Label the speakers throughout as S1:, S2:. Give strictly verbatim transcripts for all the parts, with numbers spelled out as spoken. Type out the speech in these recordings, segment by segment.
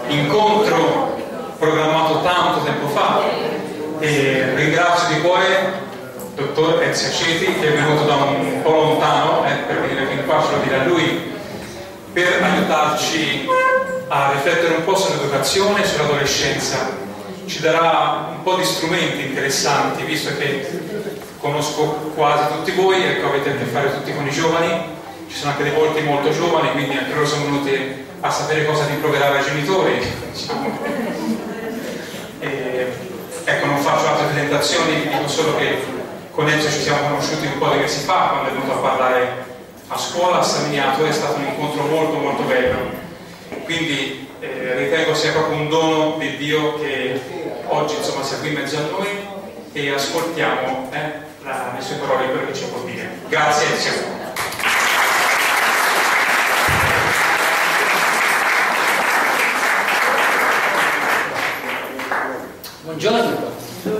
S1: incontro programmato tanto tempo fa, e ringrazio di cuore il dottor Ezio Aceti, che è venuto da un po' lontano eh, per venire fin qua, ce lo dirà lui, per aiutarci a riflettere un po' sull'educazione e sull'adolescenza. Ci darà un po' di strumenti interessanti, visto che conosco quasi tutti voi, ecco, avete a che fare tutti con i giovani, ci sono anche dei volti molto giovani, quindi anche loro sono venuti a sapere cosa rimproverare ai genitori, diciamo. E, ecco, non faccio altre presentazioni, vi dico solo che con Ezio ci siamo conosciuti un po' di mesi fa, quando è venuto a parlare a scuola a San Miniato, è stato un incontro molto molto bello, quindi eh, ritengo sia proprio un dono di Dio che oggi insomma sia qui in mezzo a noi e ascoltiamo eh, la, le sue parole, quello che ci può dire. Grazie Ezio.
S2: Buongiorno.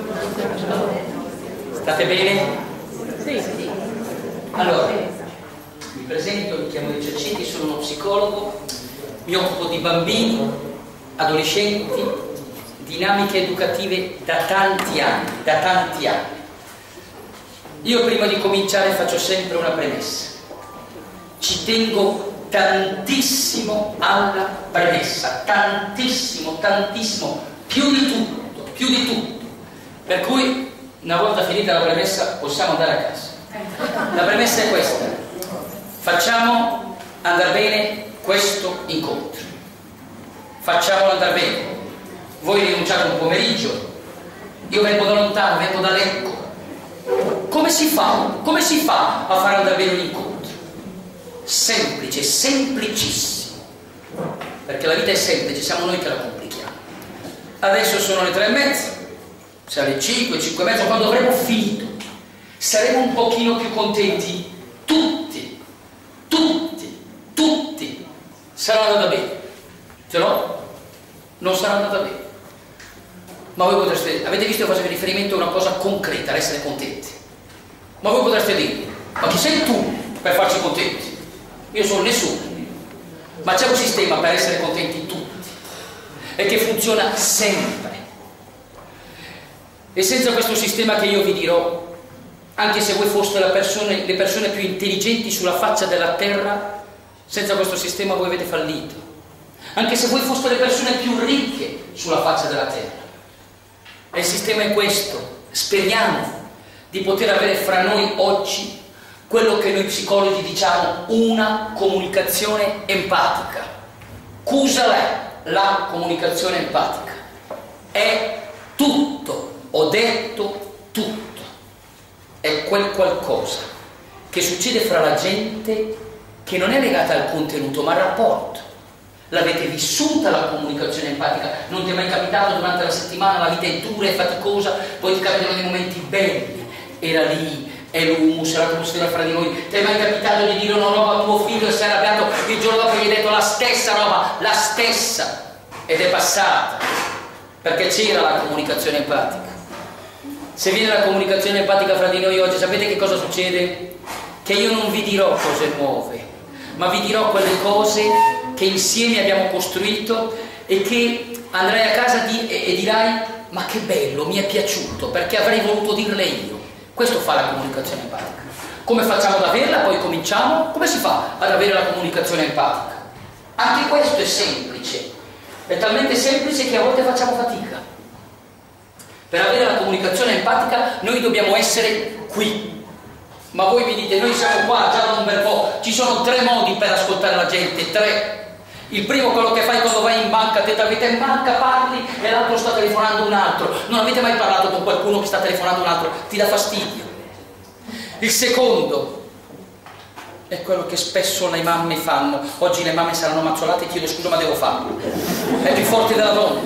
S2: State bene? Sì. Allora, mi presento, mi chiamo Ezio Aceti, sono uno psicologo, mi occupo di bambini, adolescenti, dinamiche educative da tanti anni, da tanti anni. Io prima di cominciare faccio sempre una premessa. Ci tengo tantissimo alla premessa, tantissimo, tantissimo, più di tutto, più di tutto. Per cui, una volta finita la premessa, possiamo andare a casa. La premessa è questa: facciamo andare bene questo incontro, facciamolo andare bene. Voi rinunciate un pomeriggio, io vengo da lontano, vengo da Lecco. Come si fa? Come si fa a far andare bene un incontro? Semplice, semplicissimo, perché la vita è semplice, siamo noi che la complichiamo. Adesso sono le tre e mezza, se alle cinque, cinque e mezza, quando avremo finito, saremo un pochino più contenti, tutti, tutti, tutti, sarà andata bene. Se no, non sarà andata bene. Ma voi potreste, avete visto che facevo riferimento a una cosa concreta, l'essere contenti. Ma voi potreste dire, ma chi sei tu per farci contenti? Io sono nessuno. Ma c'è un sistema per essere contenti tutti, e che funziona sempre. E senza questo sistema che io vi dirò, anche se voi foste la persone, le persone più intelligenti sulla faccia della terra, senza questo sistema voi avete fallito. Anche se voi foste le persone più ricche sulla faccia della terra. E il sistema è questo. Speriamo di poter avere fra noi oggi quello che noi psicologi diciamo una comunicazione empatica. Cosa è la comunicazione empatica? È tutto. Ho detto tutto. È quel qualcosa che succede fra la gente che non è legata al contenuto ma al rapporto. L'avete vissuta la comunicazione empatica? Non ti è mai capitato durante la settimana, la vita è dura e faticosa, poi ti capitano dei momenti belli, era lì, è l'humus, l'atmosfera fra di noi. Ti è mai capitato di dire una roba a tuo figlio e sei arrabbiato, il giorno dopo gli hai detto la stessa roba, la stessa, ed è passata, perché c'era la comunicazione empatica. Se viene la comunicazione empatica fra di noi oggi, sapete che cosa succede? Che io non vi dirò cose nuove, ma vi dirò quelle cose che insieme abbiamo costruito e che andrai a casa di, e, e dirai ma che bello, mi è piaciuto, perché avrei voluto dirle io. Questo fa la comunicazione empatica. Come facciamo ad averla? Poi cominciamo. Come si fa ad avere la comunicazione empatica? Anche questo è semplice, è talmente semplice che a volte facciamo fatica. Per avere la comunicazione empatica noi dobbiamo essere qui. Ma voi mi dite, noi siamo qua già da un bel po', ci sono tre modi per ascoltare la gente, tre. Il primo, quello che fai quando vai in banca, te avete in banca, parli e l'altro sta telefonando un altro. Non avete mai parlato con qualcuno che sta telefonando un altro, ti dà fastidio. Il secondo è quello che spesso le mamme fanno. Oggi le mamme saranno mazzolate, chiedo scusa ma devo farlo. È più forte della donna.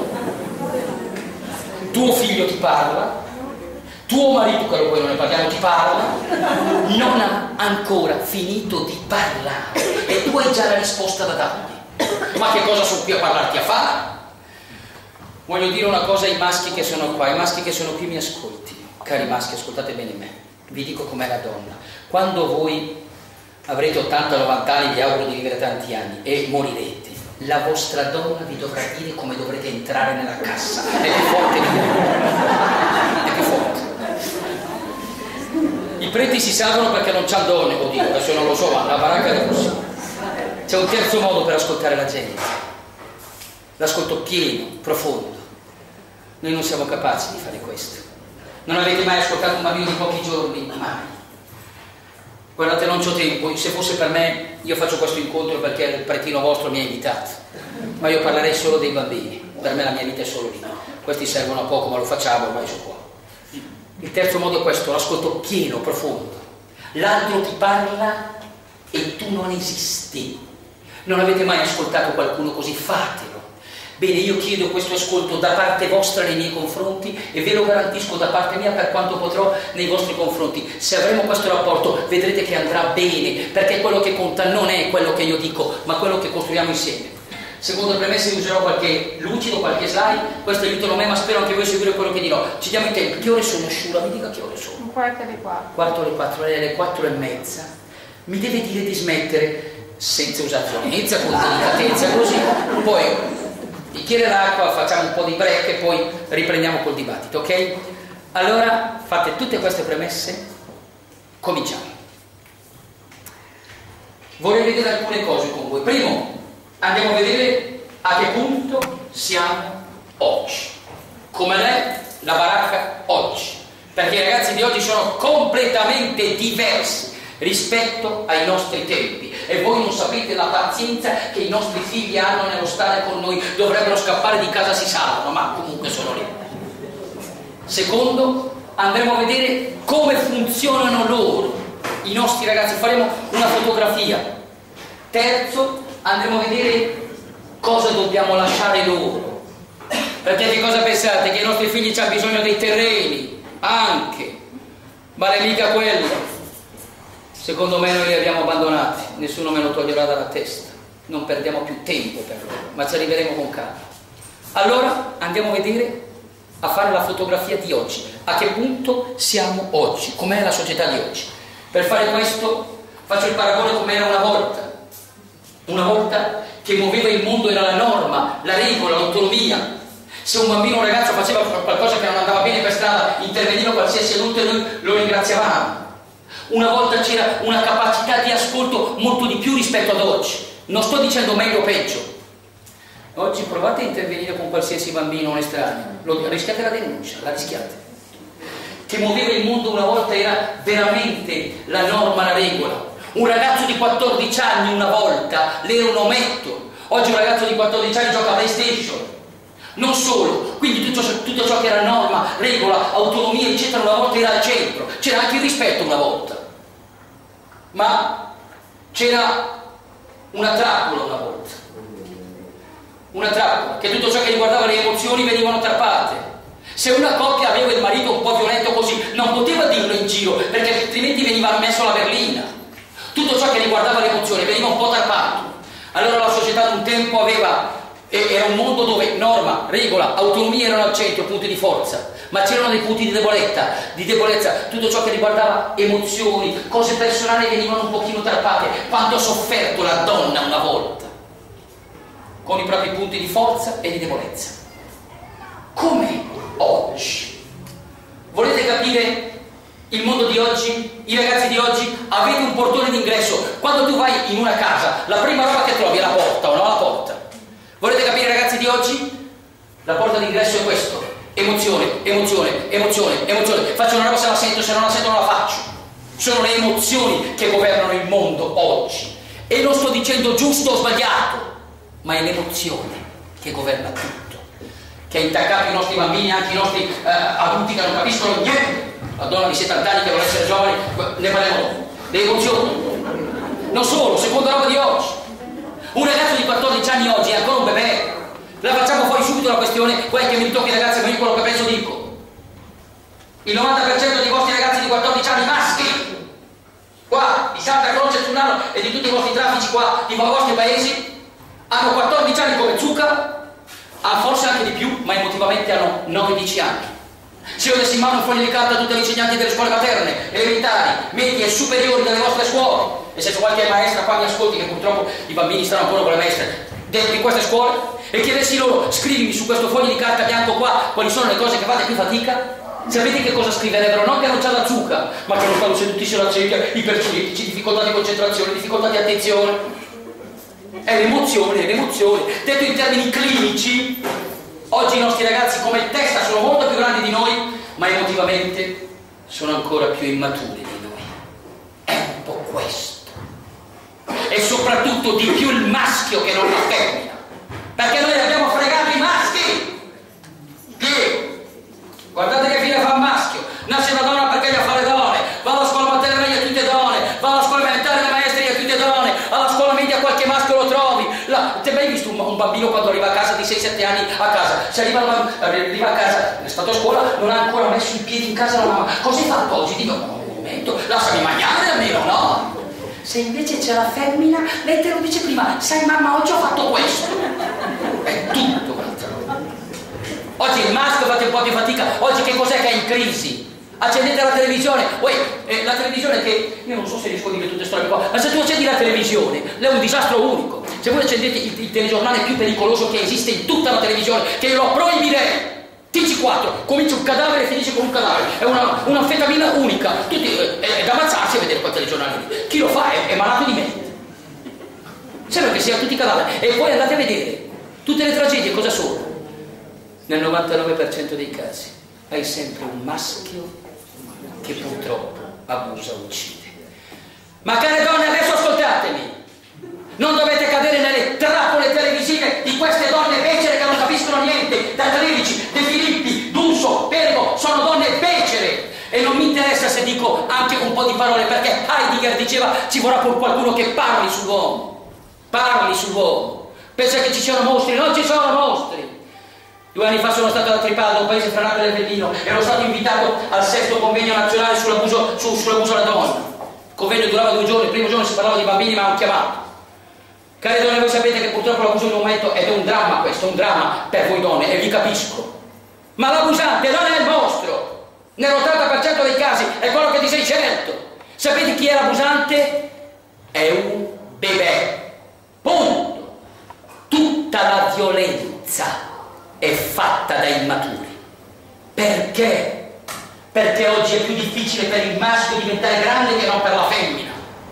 S2: Tuo figlio ti parla, tuo marito, che poi non ne parliamo, ti parla, non ha ancora finito di parlare e tu hai già la risposta da dargli. Ma che cosa sono qui a parlarti a fare? Voglio dire una cosa ai maschi che sono qua, ai maschi che sono qui mi ascolti. Cari maschi, ascoltate bene me, vi dico com'è la donna. Quando voi avrete ottanta novanta anni, vi auguro di vivere tanti anni e morirete, la vostra donna vi dovrà dire come dovrete entrare nella cassa. È più forte di voi. È più forte. I preti si salvano perché non c'hanno donne, oddio, adesso non lo so, ma la baracca è così. C'è un terzo modo per ascoltare la gente, l'ascolto pieno, profondo. Noi non siamo capaci di fare questo. Non avete mai ascoltato un bambino di pochi giorni? Mai. Guardate, non c'ho tempo, se fosse per me io faccio questo incontro perché il pretino vostro mi ha invitato, ma io parlerei solo dei bambini, per me la mia vita è solo lì. Questi servono a poco, ma lo facciamo, ormai sono qua. Il terzo modo è questo, l'ascolto pieno, profondo. L'altro ti parla e tu non esisti. Non avete mai ascoltato qualcuno così? Fatelo. Bene, io chiedo questo ascolto da parte vostra nei miei confronti e ve lo garantisco da parte mia per quanto potrò nei vostri confronti. Se avremo questo rapporto vedrete che andrà bene, perché quello che conta non è quello che io dico, ma quello che costruiamo insieme. Secondo premesse userò qualche lucido, qualche slide, questo aiutano me, ma spero anche voi a seguire quello che dirò. Ci diamo i tempi. Che ore sono, Shura? Mi dica che ore sono.
S3: Un quarto alle quattro.
S2: Quarto alle quattro, lei alle quattro e mezza. Mi deve dire di smettere senza usare violenza, con delicatezza, così. Poi bicchiere d'acqua, facciamo un po' di break e poi riprendiamo col dibattito, ok? Allora, fate tutte queste premesse, cominciamo. Vorrei vedere alcune cose con voi. Primo, andiamo a vedere a che punto siamo oggi. Come è la baracca oggi. Perché i ragazzi di oggi sono completamente diversi rispetto ai nostri tempi. E voi non sapete la pazienza che i nostri figli hanno nello stare con noi. Dovrebbero scappare di casa, si salvano, ma comunque sono lì. Secondo, andremo a vedere come funzionano loro, i nostri ragazzi. Faremo una fotografia. Terzo, andremo a vedere cosa dobbiamo lasciare loro. Perché che cosa pensate? Che i nostri figli hanno bisogno dei terreni? Anche. Ma non è mica quello. Secondo me noi li abbiamo abbandonati, nessuno me lo toglierà dalla testa, non perdiamo più tempo per loro, ma ci arriveremo con calma. Allora andiamo a vedere, a fare la fotografia di oggi, a che punto siamo oggi, com'è la società di oggi. Per fare questo faccio il paragone come era una volta, una volta che muoveva il mondo era la norma, la regola, l'autonomia. Se un bambino o un ragazzo faceva qualcosa che non andava bene per strada, interveniva qualsiasi adulto e noi lo ringraziavamo. Una volta c'era una capacità di ascolto molto di più rispetto ad oggi. Non sto dicendo meglio o peggio. Oggi provate a intervenire con qualsiasi bambino o un estraneo, lo rischiate la denuncia, la rischiate. Che muoveva il mondo una volta era veramente la norma, la regola. Un ragazzo di quattordici anni una volta l'era un ometto. Oggi un ragazzo di quattordici anni gioca a PlayStation. Non solo, quindi tutto ciò, tutto ciò che era norma, regola, autonomia, eccetera, una volta era al centro. C'era anche il rispetto una volta. Ma c'era una trappola una volta. Una trappola, che tutto ciò che riguardava le emozioni venivano tappate. Se una coppia aveva il marito un po' violento così, non poteva dirlo in giro, perché altrimenti veniva messo la berlina. Tutto ciò che riguardava le emozioni veniva un po' tappato. Allora la società di un tempo aveva... era un mondo dove norma, regola, autonomia erano al centro, punti di forza, ma c'erano dei punti di debolezza, di debolezza, tutto ciò che riguardava emozioni, cose personali venivano un pochino tappate. Quanto ha sofferto la donna una volta, con i propri punti di forza e di debolezza. Come oggi? Volete capire il mondo di oggi? I ragazzi di oggi? Avete un portone d'ingresso. Quando tu vai in una casa, la prima roba che trovi è la porta, o no? La porta. Volete capire, ragazzi di oggi? La porta d'ingresso è questo: emozione, emozione, emozione, emozione. Faccio una roba se la sento, se non la sento non la faccio. Sono le emozioni che governano il mondo oggi. E non sto dicendo giusto o sbagliato, ma è l'emozione che governa tutto, che ha intaccato i nostri bambini, anche i nostri eh, adulti che non capiscono niente. La donna di settanta anni che vuole essere giovane, ne parliamo dopo. Le emozioni. Non solo, seconda roba di oggi. Un ragazzo di quattordici anni oggi è ancora un bebè. La facciamo fuori subito la questione, guai che mi tocchi ragazzi, ma io quello che penso dico. Il novanta per cento dei vostri ragazzi di quattordici anni maschi, qua di Santa Croce sul Nano e di tutti i vostri traffici qua, di vostri paesi, hanno quattordici anni come Zucca, ah, forse anche di più, ma emotivamente hanno nove dieci anni. Se io dessi in mano un foglio di carta a tutti gli insegnanti delle scuole materne, elementari, medie e superiori delle vostre scuole, e se c'è qualche maestra qua mi ascolti, che purtroppo i bambini stanno ancora con le maestre, di queste scuole e chiedessi loro: scrivimi su questo foglio di carta bianco qua quali sono le cose che fate più fatica, sapete che cosa scriverebbero? Non che non c'è la zucca, ma che non stanno seduti sulla sedia, ipercilitici, difficoltà di concentrazione, difficoltà di attenzione. È l'emozione, è l'emozione. Detto in termini clinici, oggi i nostri ragazzi come testa sono molto più grandi di noi, ma emotivamente sono ancora più immaturi di noi. È un po' questo. E soprattutto di più il maschio che non la femmina, perché noi abbiamo fregato i maschi. Più. Guardate che fine fa un maschio: nasce una donna perché gli fa le donne, va alla scuola materna gli è tutte donne, va alla scuola elementare le maestre gli è tutte donne, alla scuola media qualche maschio lo trovi. La... ti hai mai visto un, un bambino quando arriva a casa di sei sette anni a casa? Se arriva, arriva a casa, è stato a scuola, non ha ancora messo i piedi in casa la mamma. Cosa hai fatto oggi? Dico: no, un momento, lasciami mangiare almeno, no? Se invece c'è la femmina, lei te lo dice prima: sai mamma, oggi ho fatto questo. È tutto un'altra roba. Oggi il maschio fate un po' di fatica. Oggi che cos'è che è in crisi? Accendete la televisione. Poi eh, la televisione, che io non so se riesco a dire tutte queste storie qua, ma se tu accendi la televisione è un disastro unico. Se voi accendete il, il telegiornale più pericoloso che esiste in tutta la televisione, che io lo proibirei, T G quattro, comincia un cadavere e finisce con un cadavere, è una, un'anfetamina unica. Tutti, è, è da ammazzarsi a vedere quel telegiornale lì. Chi lo fa è, è malato di mente. Sembra che sia tutti cadaveri. E poi andate a vedere tutte le tragedie cosa sono. Nel novantanove per cento dei casi hai sempre un maschio che purtroppo abusa o uccide. Ma care donne, adesso ascoltatemi, non dovete cadere nelle trappole televisive di queste donne becere che non capiscono niente. Da tredici, De Filippi, D'Urso, Perego sono donne becere. E non mi interessa se dico anche un po' di parole, perché Heidegger diceva: ci vorrà pur qualcuno che parli sull'uomo. Parli sull'uomo. Pensa che ci siano mostri? Non ci sono mostri. Due anni fa sono stato a Tripalda, un paese fra Napoli e Avellino, e ero stato invitato al sesto convegno nazionale sull'abuso, su, sull'abuso alla donna. Il convegno durava due giorni, il primo giorno si parlava di bambini, ma hanno chiamato. Care donne, voi sapete che purtroppo l'abuso in un momento, ed è un dramma questo, un dramma per voi donne, e vi capisco. Ma l'abusante non è il mostro. Nell'ottanta per cento dei casi è quello che ti sei certo. Sapete chi è l'abusante? È un bebè. Punto. Tutta la violenza è fatta da immaturi. Perché? Perché oggi è più difficile per il maschio diventare grande che non per la femmina.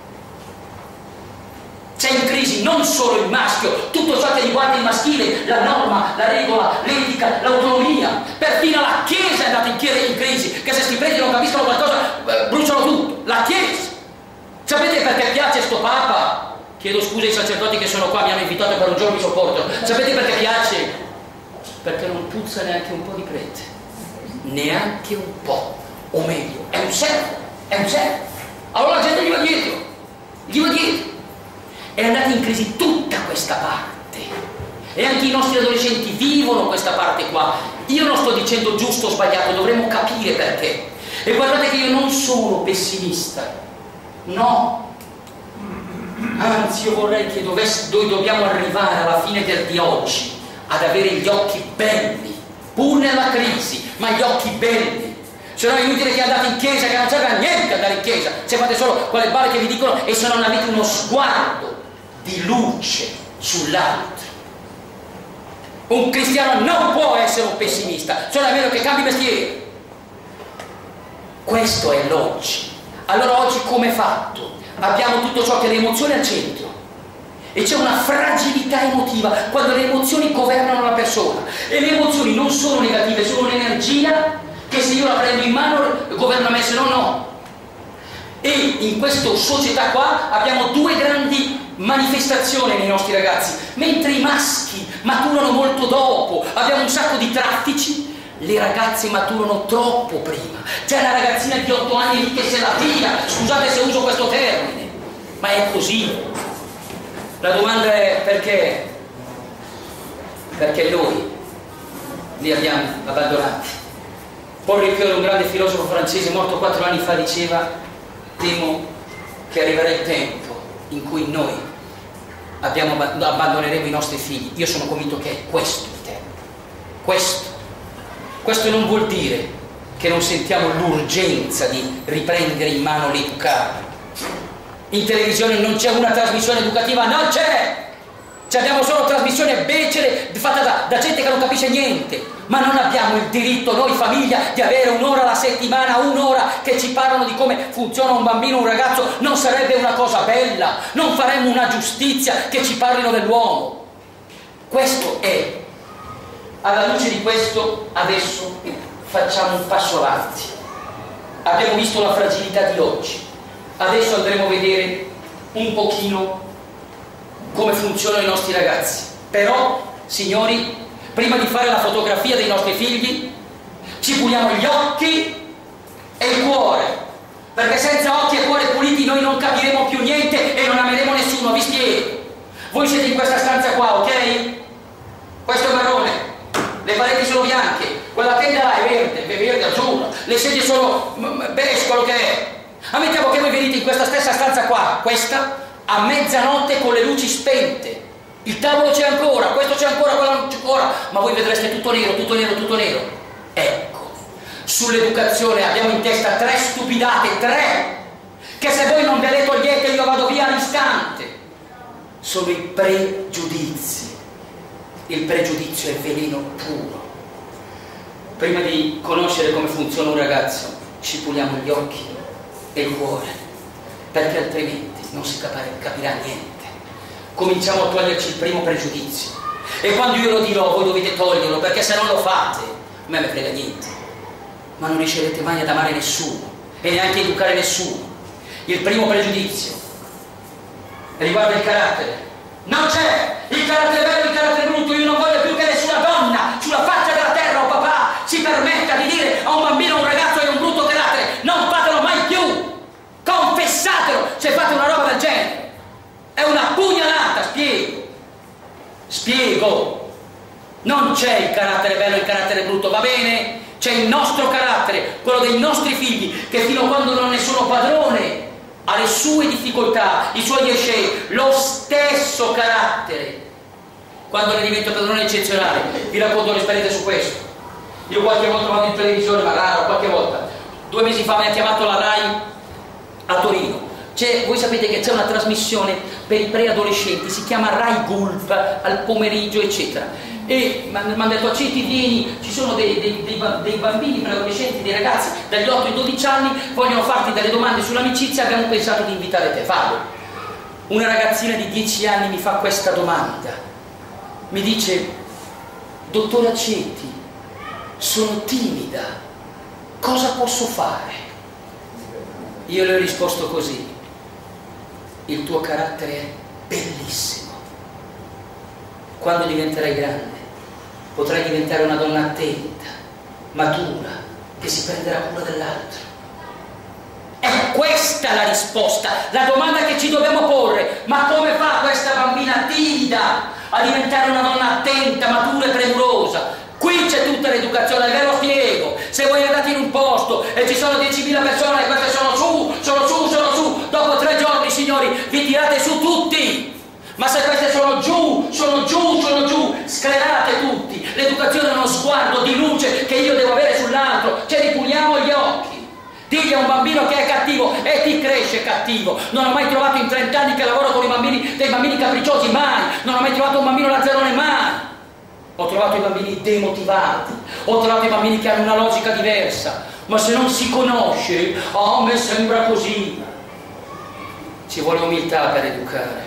S2: C'è in crisi non solo il maschio, tutto ciò che riguarda il maschile, la norma, la regola, l'etica, l'autonomia. Perfino la Chiesa è andata in crisi, che se sti preti non capiscono qualcosa eh, bruciano tutto. La Chiesa. Sapete perché piace sto Papa? Chiedo scusa ai sacerdoti che sono qua, mi hanno invitato per un giorno, mi sopportano. Sapete perché piace? Perché non puzza neanche un po' di prete, neanche un po', o meglio, è un servo, è un servo. Allora la gente gli va dietro, gli va dietro. È andata in crisi tutta questa parte, e anche i nostri adolescenti vivono questa parte qua. Io non sto dicendo giusto o sbagliato, dovremmo capire perché. E guardate che io non sono pessimista, no. Anzi, io vorrei che dovesse, noi dobbiamo arrivare alla fine del di oggi ad avere gli occhi belli, pur nella crisi, ma gli occhi belli. Se no è inutile che andate in chiesa, che non serve a niente andare in chiesa, se fate solo quelle balle che vi dicono e se non avete uno sguardo di luce sull'altro. Un cristiano non può essere un pessimista, solo a meno che cambi mestiere. Questo è l'oggi. Allora oggi come è fatto? Abbiamo tutto ciò che è l'emozione al centro. E c'è una fragilità emotiva quando le emozioni governano la persona. E le emozioni non sono negative, sono un'energia che se io la prendo in mano governa me, se no no. E in questa società qua abbiamo due grandi manifestazioni nei nostri ragazzi. Mentre i maschi maturano molto dopo, abbiamo un sacco di traffici, le ragazze maturano troppo prima. C'è una ragazzina di otto anni lì che se la tira, scusate se uso questo termine, ma è così. La domanda è perché? Perché noi li abbiamo abbandonati. Paul Ricoeur, un grande filosofo francese morto quattro anni fa, diceva: temo che arriverà il tempo in cui noi abbiamo, abbandoneremo i nostri figli. Io sono convinto che è questo il tempo. Questo. Questo non vuol dire che non sentiamo l'urgenza di riprendere in mano l'educare. In televisione non c'è una trasmissione educativa, non c'è! Cioè abbiamo solo trasmissioni becere fatte da, da gente che non capisce niente, ma non abbiamo il diritto noi famiglia di avere un'ora alla settimana, un'ora che ci parlano di come funziona un bambino, un ragazzo. Non sarebbe una cosa bella? Non faremmo una giustizia che ci parlino dell'uomo? Questo è. Alla luce di questo adesso facciamo un passo avanti. Abbiamo visto la fragilità di oggi, adesso andremo a vedere un pochino come funzionano i nostri ragazzi. Però, signori, prima di fare la fotografia dei nostri figli, ci puliamo gli occhi e il cuore, perché senza occhi e cuore puliti noi non capiremo più niente e non ameremo nessuno. Vi spiego. Voi siete in questa stanza qua, ok? Questo è marrone, le pareti sono bianche, quella tenda là è verde, è verde, azzurra, le sedie sono beige, quello che è. Ammettiamo che voi venite in questa stessa stanza qua, questa, a mezzanotte con le luci spente. Il tavolo c'è ancora, questo c'è ancora, quello non c'è ancora, ma voi vedreste tutto nero, tutto nero, tutto nero. Ecco, sull'educazione abbiamo in testa tre stupidate, tre, che se voi non ve le togliete io vado via all'istante. Sono i pregiudizi. Il pregiudizio è veleno puro. Prima di conoscere come funziona un ragazzo, ci puliamo gli occhi e il cuore, perché altrimenti non si capirà niente. Cominciamo a toglierci il primo pregiudizio, e quando io lo dirò voi dovete toglierlo, perché se non lo fate a me me frega niente, ma non riuscirete mai ad amare nessuno e neanche a educare nessuno. Il primo pregiudizio riguarda il carattere. Non c'è il carattere bello e il carattere brutto. Io non voglio più che nessuna donna sulla faccia della terra o papà si permetta di dire a un bambino o un ragazzo che ha un brutto carattere. Non fatelo mai più, confessatelo se fate una roba del genere. È una pugnalata, spiego. Spiego. Non c'è il carattere bello e il carattere brutto, va bene? C'è il nostro carattere, quello dei nostri figli, che fino a quando non ne sono padrone ha le sue difficoltà, i suoi esce, lo stesso carattere. Quando ne divento padrone eccezionale, vi racconto un'esperienza su questo. Io qualche volta vado in televisione, ma raro, qualche volta. Due mesi fa mi ha chiamato la RAI a Torino. Voi sapete che c'è una trasmissione per i preadolescenti, si chiama Rai Gulp, al pomeriggio, eccetera. E mi hanno detto: accetti, vieni, ci sono dei, dei, dei, dei bambini preadolescenti, dei ragazzi dagli otto ai dodici anni, vogliono farti delle domande sull'amicizia, abbiamo pensato di invitare te. Vado. Una ragazzina di dieci anni mi fa questa domanda, mi dice: dottor Accetti, sono timida, cosa posso fare? Io le ho risposto così: il tuo carattere è bellissimo. Quando diventerai grande potrai diventare una donna attenta, matura, che si prenderà cura dell'altro. È questa la risposta, la domanda che ci dobbiamo porre. Ma come fa questa bambina timida a diventare una donna attenta, matura e premurosa? Qui c'è tutta l'educazione, ve lo spiego. Se voi andate in un posto e ci sono diecimila persone e queste sono su, sono su, sono su, dopo tre giorni, signori, vi tirate su tutti. Ma se queste sono giù, sono giù, sono giù, sclerate tutti. L'educazione è uno sguardo di luce che io devo avere sull'altro, cioè ripuliamo gli occhi. Digli a un bambino che è cattivo e ti cresce cattivo. Non ho mai trovato in trent'anni che lavoro con i bambini, dei bambini capricciosi, mai. Non ho mai trovato un bambino lazzarone, mai. Ho trovato i bambini demotivati, ho trovato i bambini che hanno una logica diversa. Ma se non si conosce, oh, a me sembra così. Ci vuole umiltà per educare.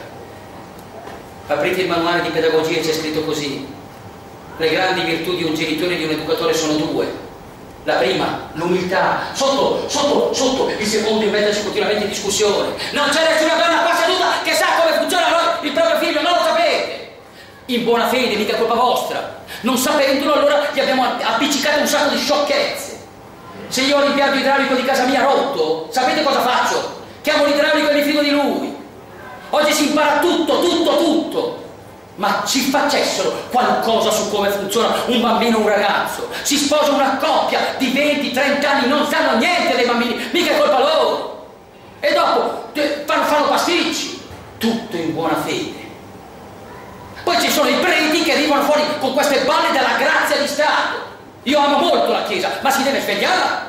S2: Aprite il manuale di pedagogia e c'è scritto così: le grandi virtù di un genitore e di un educatore sono due. La prima, l'umiltà. Sotto, sotto, sotto. Il secondo, il mettersi continuamente in discussione. Non c'è nessuna donna qua seduta che sa come funziona il proprio figlio, non lo sapete. In buona fede, mica colpa vostra. Non sapendolo, allora gli abbiamo appiccicato un sacco di sciocchezze. Se io ho l'impianto idraulico di casa mia rotto, sapete cosa faccio? Chiamo l'idraulico e mi fido di lui. Oggi si impara tutto, tutto, tutto. Ma ci facessero qualcosa su come funziona un bambino o un ragazzo. Si sposa una coppia di venti trenta anni, non sanno niente dei bambini, mica è colpa loro. E dopo fanno, fanno pasticci. Tutto in buona fede. Poi ci sono i preti che arrivano fuori con queste balle della grazia di Stato. Io amo molto la Chiesa, ma si deve svegliare.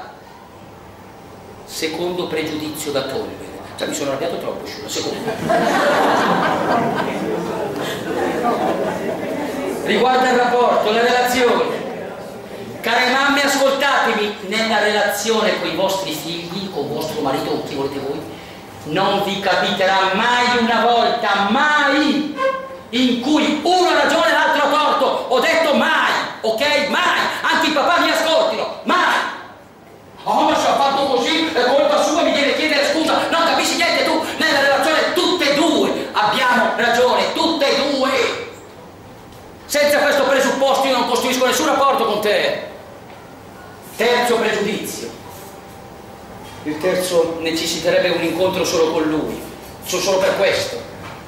S2: Secondo pregiudizio da togliere. Cioè mi sono arrabbiato troppo, Sciuro, secondo me. riguarda il rapporto, le relazioni. Care mamme, ascoltatemi, nella relazione con i vostri figli, con vostro marito, con chi volete voi, non vi capiterà mai una volta, mai, in cui uno ha ragione e l'altro ha torto. Ho detto mai, ok? Mai. Anche i papà mi ascoltino, mai. Oh, ma se ha fatto così, è colpa sua, mi deve chiedere scusa. Non capisci niente tu. Nella relazione tutte e due abbiamo ragione, tutte e due. Senza questo presupposto io non costruisco nessun rapporto con te. Terzo pregiudizio. Il terzo necessiterebbe un incontro solo con lui, solo per questo.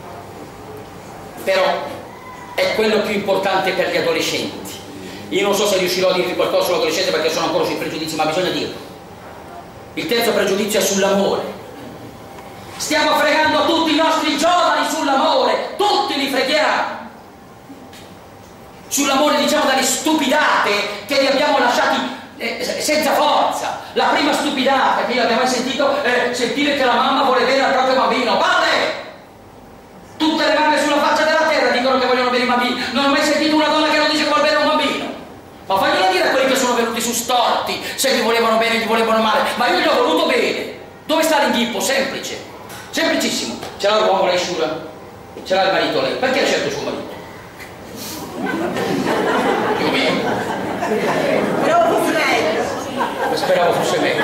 S2: Però è quello più importante per gli adolescenti. Io non so se riuscirò a dirvi qualcosa sull'adolescenza perché sono ancora sui pregiudizi, ma bisogna dirlo. Il terzo pregiudizio è sull'amore. Stiamo fregando tutti i nostri giovani sull'amore, tutti li freghiamo. Sull'amore, diciamo, dalle stupidate che li abbiamo lasciati eh, senza forza. La prima stupidata che io abbiamo mai sentito è sentire che la mamma vuole bene al proprio bambino. Vale! Tutte le mamme sulla faccia della terra dicono che vogliono bene i bambini. Non ho mai sentito una donna che non dice che vuole bene un bambino. Ma faglielo dire a quelli che sono venuti su storti, se gli volevano bene, gli volevano male. Ma io gli ho voluto bene. Dove sta l'inghippo? Semplice. Semplicissimo. Ce l'ha l'uomo, lei Shura? Ce l'ha il marito lei? Perché ha scelto il suo marito? Dio mio.
S3: Speravo fosse meglio.
S2: Speravo fosse meglio.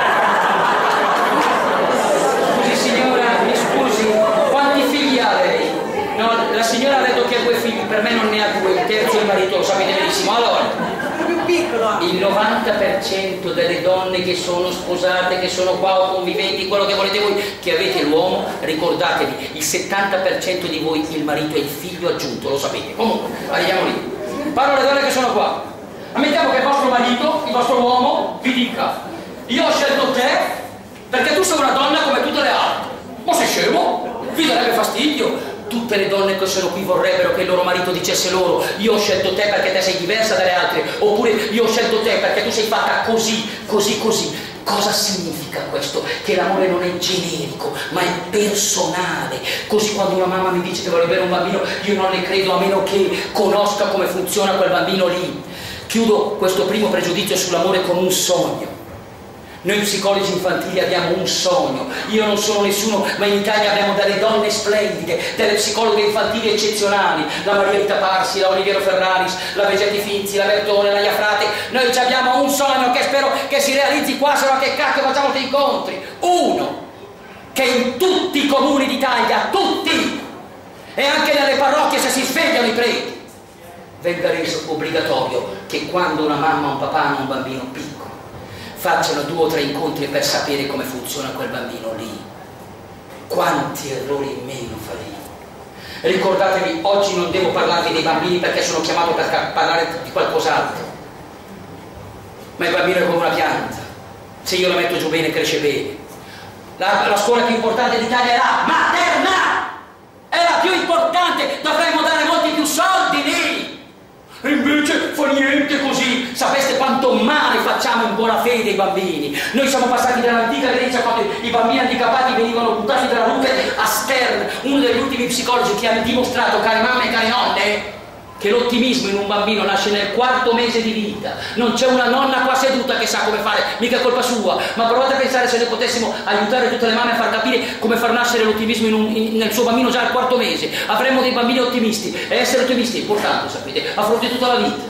S2: Scusi signora, mi scusi, quanti figli ha lei? No, la signora ha detto che ha due figli, per me non ne ha due, il terzo è il marito, lo sapete benissimo. Allora, il novanta per cento delle donne che sono sposate, che sono qua o conviventi, quello che volete voi, che avete l'uomo, ricordatevi, il settanta per cento di voi il marito è il figlio aggiunto, lo sapete. Comunque, arriviamo lì. Parlo alle donne che sono qua. Ammettiamo che il vostro marito, il vostro uomo, vi dica: io ho scelto te perché tu sei una donna come tutte le altre. Ma sei scemo? Vi darebbe fastidio? Tutte le donne che sono qui vorrebbero che il loro marito dicesse loro: io ho scelto te perché te sei diversa dalle altre, oppure io ho scelto te perché tu sei fatta così, così, così. Cosa significa questo? Che l'amore non è generico, ma è personale. Così quando una mamma mi dice che vuole bene un bambino, io non le credo a meno che conosca come funziona quel bambino lì. Chiudo questo primo pregiudizio sull'amore con un sogno. Noi psicologi infantili abbiamo un sogno. Io non sono nessuno, ma in Italia abbiamo delle donne splendide, delle psicologhe infantili eccezionali, la Maria Rita Parsi, la Oliviero Ferraris, la Vegetti Finzi, la Bertone, la Iafrate. Noi abbiamo un sogno che spero che si realizzi qua, se no che cacchio facciamo dei incontri. Uno, che in tutti i comuni d'Italia, tutti, e anche nelle parrocchie se si svegliano i preti, venga reso obbligatorio che quando una mamma o un papà hanno un bambino piccolo facciano due o tre incontri per sapere come funziona quel bambino lì. Quanti errori in meno faremo. Ricordatevi, oggi non devo parlarvi dei bambini perché sono chiamato per parlare di qualcos'altro, ma il bambino è come una pianta, se io la metto giù bene cresce bene. La, la scuola più importante d'Italia è la materna, è la più importante, dovremmo dare molti più soldi lì. E invece fa niente così. Sapeste quanto male facciamo in buona fede ai bambini? Noi siamo passati dall'antica Grecia quando i bambini handicappati venivano buttati dalla rupe a Stern, uno degli ultimi psicologi che ha dimostrato, care mamme e care nonne, che l'ottimismo in un bambino nasce nel quarto mese di vita. Non c'è una nonna qua seduta che sa come fare, mica è colpa sua, ma provate a pensare se noi potessimo aiutare tutte le mamme a far capire come far nascere l'ottimismo in un, in, nel suo bambino già al quarto mese. Avremmo dei bambini ottimisti, e essere ottimisti è importante, sapete, a fronte di tutta la vita.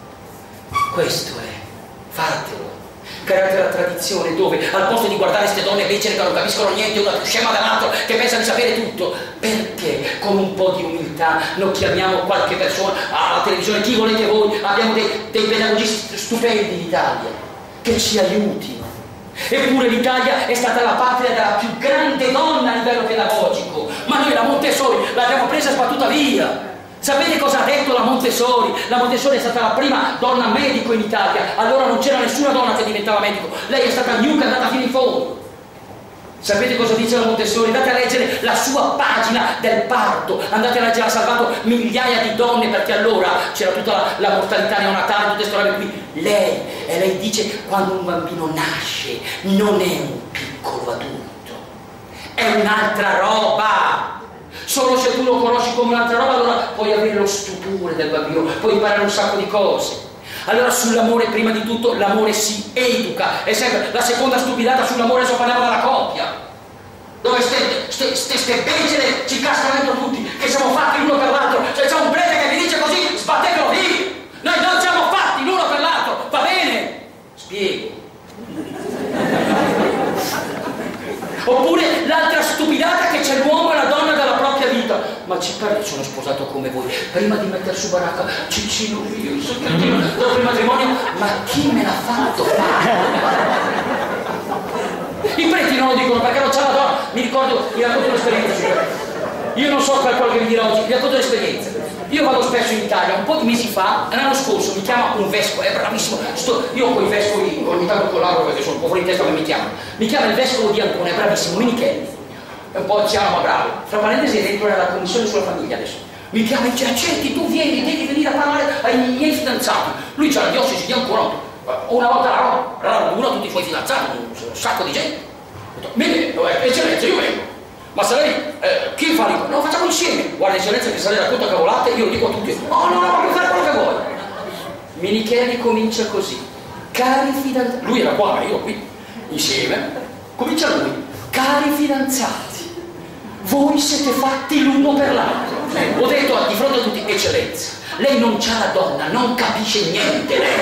S2: Questo è, fatelo. Create la tradizione dove al posto di guardare queste donne becere che non capiscono niente, una più scema dall'altro, che pensa di sapere tutto, perché con un po' di umiltà non chiamiamo qualche persona alla televisione, chi volete voi, abbiamo dei, dei pedagogisti stupendi in Italia che ci aiutino. Eppure l'Italia è stata la patria della più grande donna a livello pedagogico, ma noi la Montessori l'abbiamo presa e sbattuta via. Sapete cosa ha detto la Montessori? La Montessori è stata la prima donna medico in Italia, allora non c'era nessuna donna che diventava medico, lei è stata nuca, è andata fino in fondo. Sapete cosa dice la Montessori? Andate a leggere la sua pagina del parto, andate a leggere, ha salvato migliaia di donne perché allora c'era tutta la, la mortalità neonatale, tutte queste robe qui. Lei, e lei dice, quando un bambino nasce non è un piccolo adulto, è un'altra roba. Solo se tu lo conosci come un'altra roba, allora puoi avere lo stupore del bambino, puoi imparare un sacco di cose. Allora sull'amore, prima di tutto, l'amore si educa. È sempre la seconda stupidata sull'amore, so parliamo della coppia, dove ste becere ci cascano dentro tutti, che siamo fatti l'uno per l'altro. Se c'è un prete che vi dice così, sbattetelo via! Noi non siamo fatti l'uno per l'altro, va bene? Spiego. Oppure l'altra stupidata che c'è l'uomo e la donna della propria vita. Ma ci pare che sono sposato come voi, prima di mettere su baracca, Cicino mio, soggettino, dopo il matrimonio, ma chi me l'ha fatto fare? I preti non lo dicono perché non c'è la donna. Mi ricordo, vi racconto un'esperienza. Io non so per quello che vi dirò oggi, vi racconto un'esperienza. Io vado spesso in Italia, un po' di mesi fa, l'anno scorso mi chiama un vescovo, è bravissimo. Sto, io con i vescovi, ogni tanto collaboro perché sono un po' fuori di testa, come mi chiamano. Mi chiama il vescovo di Ancona, è bravissimo, Minichelli. È un po' anziano ma bravo. Fra parentesi è dentro nella commissione sulla famiglia adesso. Mi chiama e dice: accetti, tu vieni, devi venire a parlare ai miei fidanzati. Lui c'ha la diocesi di Ancona. Una volta l'anno, raro uno, tutti i suoi fidanzati, un sacco di gente. Bene, eccellenza, io vengo. Ma se lei, eh, chi fa l'incontro? No, facciamo insieme. Guarda, eccellenza, che se lei racconta cavolate, io lo dico a tutti. No, no, no, puoi fare quello che vuoi. Minichelli comincia così. Cari fidanzati. Lui era qua, io qui, insieme. Comincia lui. Cari fidanzati, voi siete fatti l'uno per l'altro. Ho detto di fronte a tutti: eccellenza, lei non c'ha la donna, non capisce niente lei.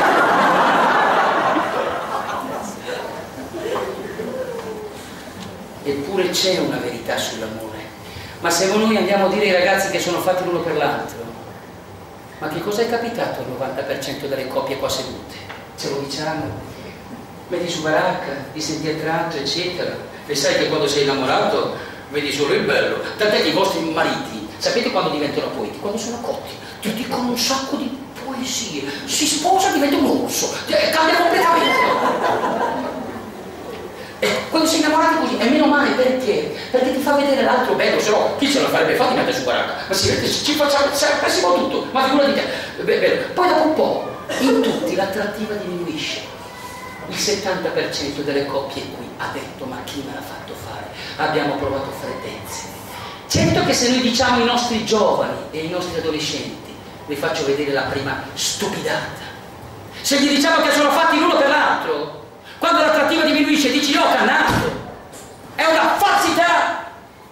S2: Eppure c'è una verità sull'amore. Ma se noi andiamo a dire ai ragazzi che sono fatti l'uno per l'altro, ma che cosa è capitato al novanta per cento delle coppie qua sedute? Ce lo diciamo? Vedi su baracca, ti senti attratto, eccetera. E sai che quando sei innamorato vedi solo il bello. Tant'è che i vostri mariti, sapete quando diventano poeti? Quando sono cotti, ti dicono un sacco di poesie. Si sposa, diventa un orso, cambia completamente. E quando sei innamorato così, è meno male, perché? Perché ti fa vedere l'altro bello, se no chi ce la farebbe fatti mettere su baracca? Ma sì, ci facciamo sempre tutto, ma figura di te. Bello. Poi dopo un po', in tutti l'attrattiva diminuisce. Il settanta per cento delle coppie qui ha detto: ma chi me l'ha fatto fare? Abbiamo provato freddezze. Certo che se noi diciamo ai nostri giovani e ai nostri adolescenti, vi faccio vedere la prima stupidata. Se gli diciamo che sono fatti l'uno per l'altro, quando l'attrattiva diminuisce dici: io ho cannato, è una falsità.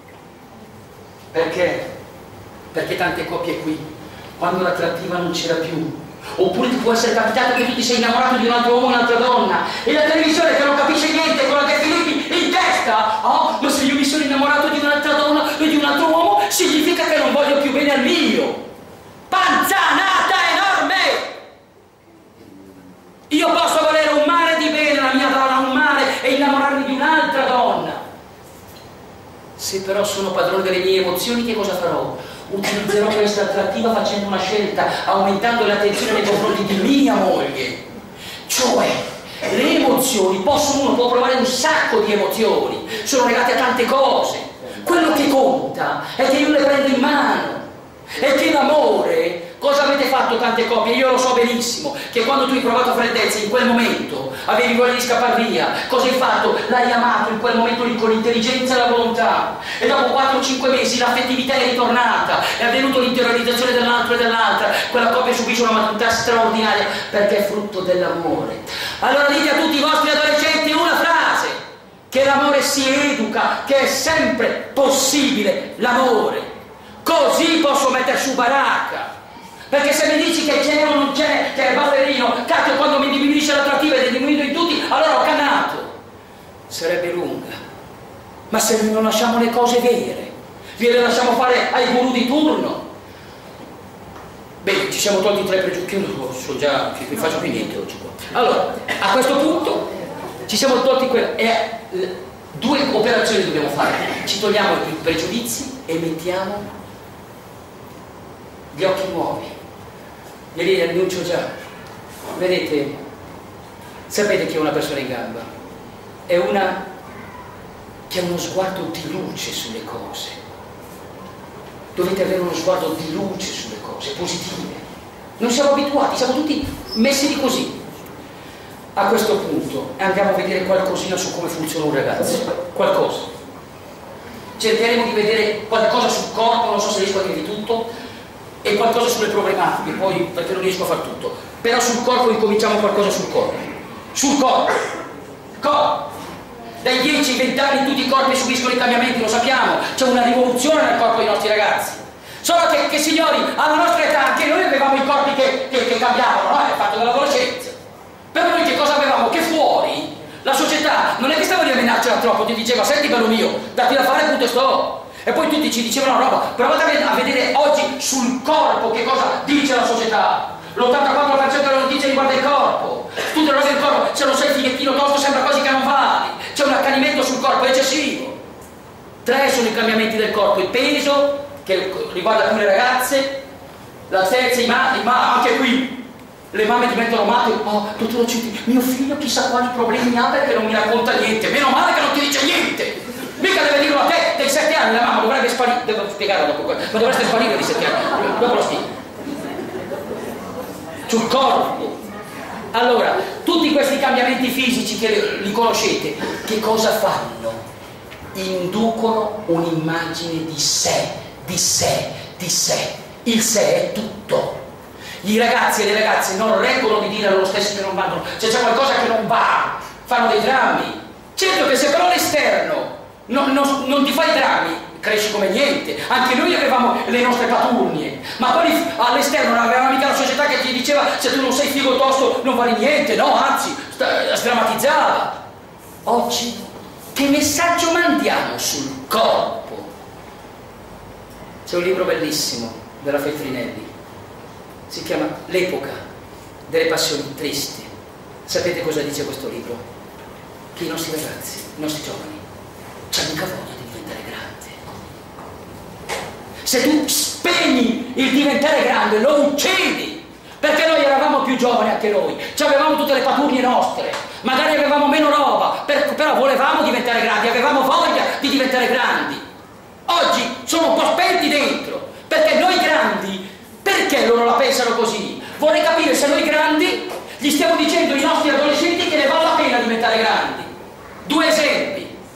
S2: Perché? Perché tante coppie qui, quando l'attrattiva non c'era più, oppure ti può essere capitato che tu ti sei innamorato di un altro uomo o un'altra donna, e la televisione che non capisce niente con la De Filippi in testa: oh, ma se io mi sono innamorato di un'altra donna e di un altro uomo, significa che non voglio più bene al mio. Panzanata enorme! Io posso volere un mare di bene alla mia donna, un mare, e innamorarmi di un'altra donna. Se però sono padrone delle mie emozioni, che cosa farò? Utilizzerò questa attrattiva facendo una scelta, aumentando l'attenzione nei confronti di mia moglie. Cioè, le emozioni possono, uno può provare un sacco di emozioni, sono legate a tante cose. Quello che conta è che io le prendo in mano. E che l'amore, cosa avete fatto tante coppie? Io lo so benissimo, che quando tu hai provato freddezza in quel momento, avevi voglia di scappare via, cosa hai fatto? L'hai amato in quel momento lì con l'intelligenza e la volontà, e dopo quattro cinque mesi l'affettività è ritornata, è avvenuta l'interiorizzazione dell'altro e dell'altra, quella coppia subisce una maturità straordinaria perché è frutto dell'amore. Allora dite a tutti i vostri adolescenti una frase: che l'amore si educa, che è sempre possibile l'amore. Così posso mettere su baracca. Perché se mi dici che c'è o non c'è, che è ballerino, cacchio, quando mi diminuisce l'attrattiva ed è diminuito in tutti, allora ho cannato. Sarebbe lunga. Ma se non lasciamo le cose vere, gliele lasciamo fare ai guru di turno. Bene, ci siamo tolti tre pregiudizi, io so già, vi faccio più niente oggi. Allora, a questo punto ci siamo tolti quella. E due operazioni dobbiamo fare. Ci togliamo i pregiudizi e mettiamo gli occhi nuovi. Ieri annuncio già. Vedete, sapete chi è una persona in gamba? È una che ha uno sguardo di luce sulle cose. Dovete avere uno sguardo di luce sulle cose, positive. Non siamo abituati, siamo tutti messi di così. A questo punto andiamo a vedere qualcosina su come funziona un ragazzo. Qualcosa. cercheremo di vedere qualcosa sul corpo, non so se riesco a dirvi tutto, e qualcosa sulle problematiche, poi perché non riesco a far tutto. Però sul corpo incominciamo qualcosa sul corpo. Sul corpo. Corpo. Dai dieci ai venti anni tutti i corpi subiscono i cambiamenti, lo sappiamo, c'è una rivoluzione nel corpo dei nostri ragazzi. Solo che, che signori, alla nostra età anche noi avevamo i corpi che, che, che cambiavano, no? È fatto dall'adolescenza. Però noi che cosa avevamo? Che fuori la società non è che stava a riamenarcela troppo, ti diceva senti bello mio, datti da fare punto e sto. E poi tutti ci dicevano roba, provate a vedere oggi sul corpo che cosa dice la società. L'ottantaquattro per cento delle notizie riguarda il corpo. Tutte le cose del corpo, se non sei fighettino tosto sembra quasi che non vali. C'è un accanimento sul corpo eccessivo. Tre sono i cambiamenti del corpo: il peso, che riguarda più le ragazze, la terza, i matti, ma anche qui le mamme diventano matte. Oh, dottor Aciti, mio figlio chissà quali problemi ha perché non mi racconta niente. Meno male che non ti dice niente. Mica deve dirlo a te, dei sette anni, la mamma dovrebbe sparire, devo spiegarlo dopo, ma dovreste sparire di sette anni, dopo lo spiego. Sul corpo. Allora, tutti questi cambiamenti fisici che li conoscete, che cosa fanno? Inducono un'immagine di sé, di sé, di sé. Il sé è tutto. I ragazzi e le ragazze non reggono di dire a loro stessi che non vanno, se c'è qualcosa che non va, fanno dei drammi. Certo che se però l'esterno Non, non, non ti fai drammi, cresci come niente. Anche noi avevamo le nostre paturnie, ma poi all'esterno non avevamo mica la società che ti diceva se tu non sei figo tosto non vali niente, no, anzi, sdrammatizzava. Oggi che messaggio mandiamo sul corpo? C'è un libro bellissimo della Feltrinelli, si chiama L'epoca delle passioni tristi. Sapete cosa dice questo libro? Che i nostri ragazzi, i nostri giovani c'è mica voglia di diventare grande. Se tu spegni il diventare grande lo uccidi, perché noi eravamo più giovani anche noi, avevamo tutte le paturnie nostre, magari avevamo meno roba, per, però volevamo diventare grandi, avevamo voglia di diventare grandi. Oggi sono un po' spenti dentro, perché noi grandi, perché loro la pensano così? Vorrei capire se noi grandi gli stiamo dicendo ai nostri adolescenti che ne vale la pena diventare grandi. Due esempi.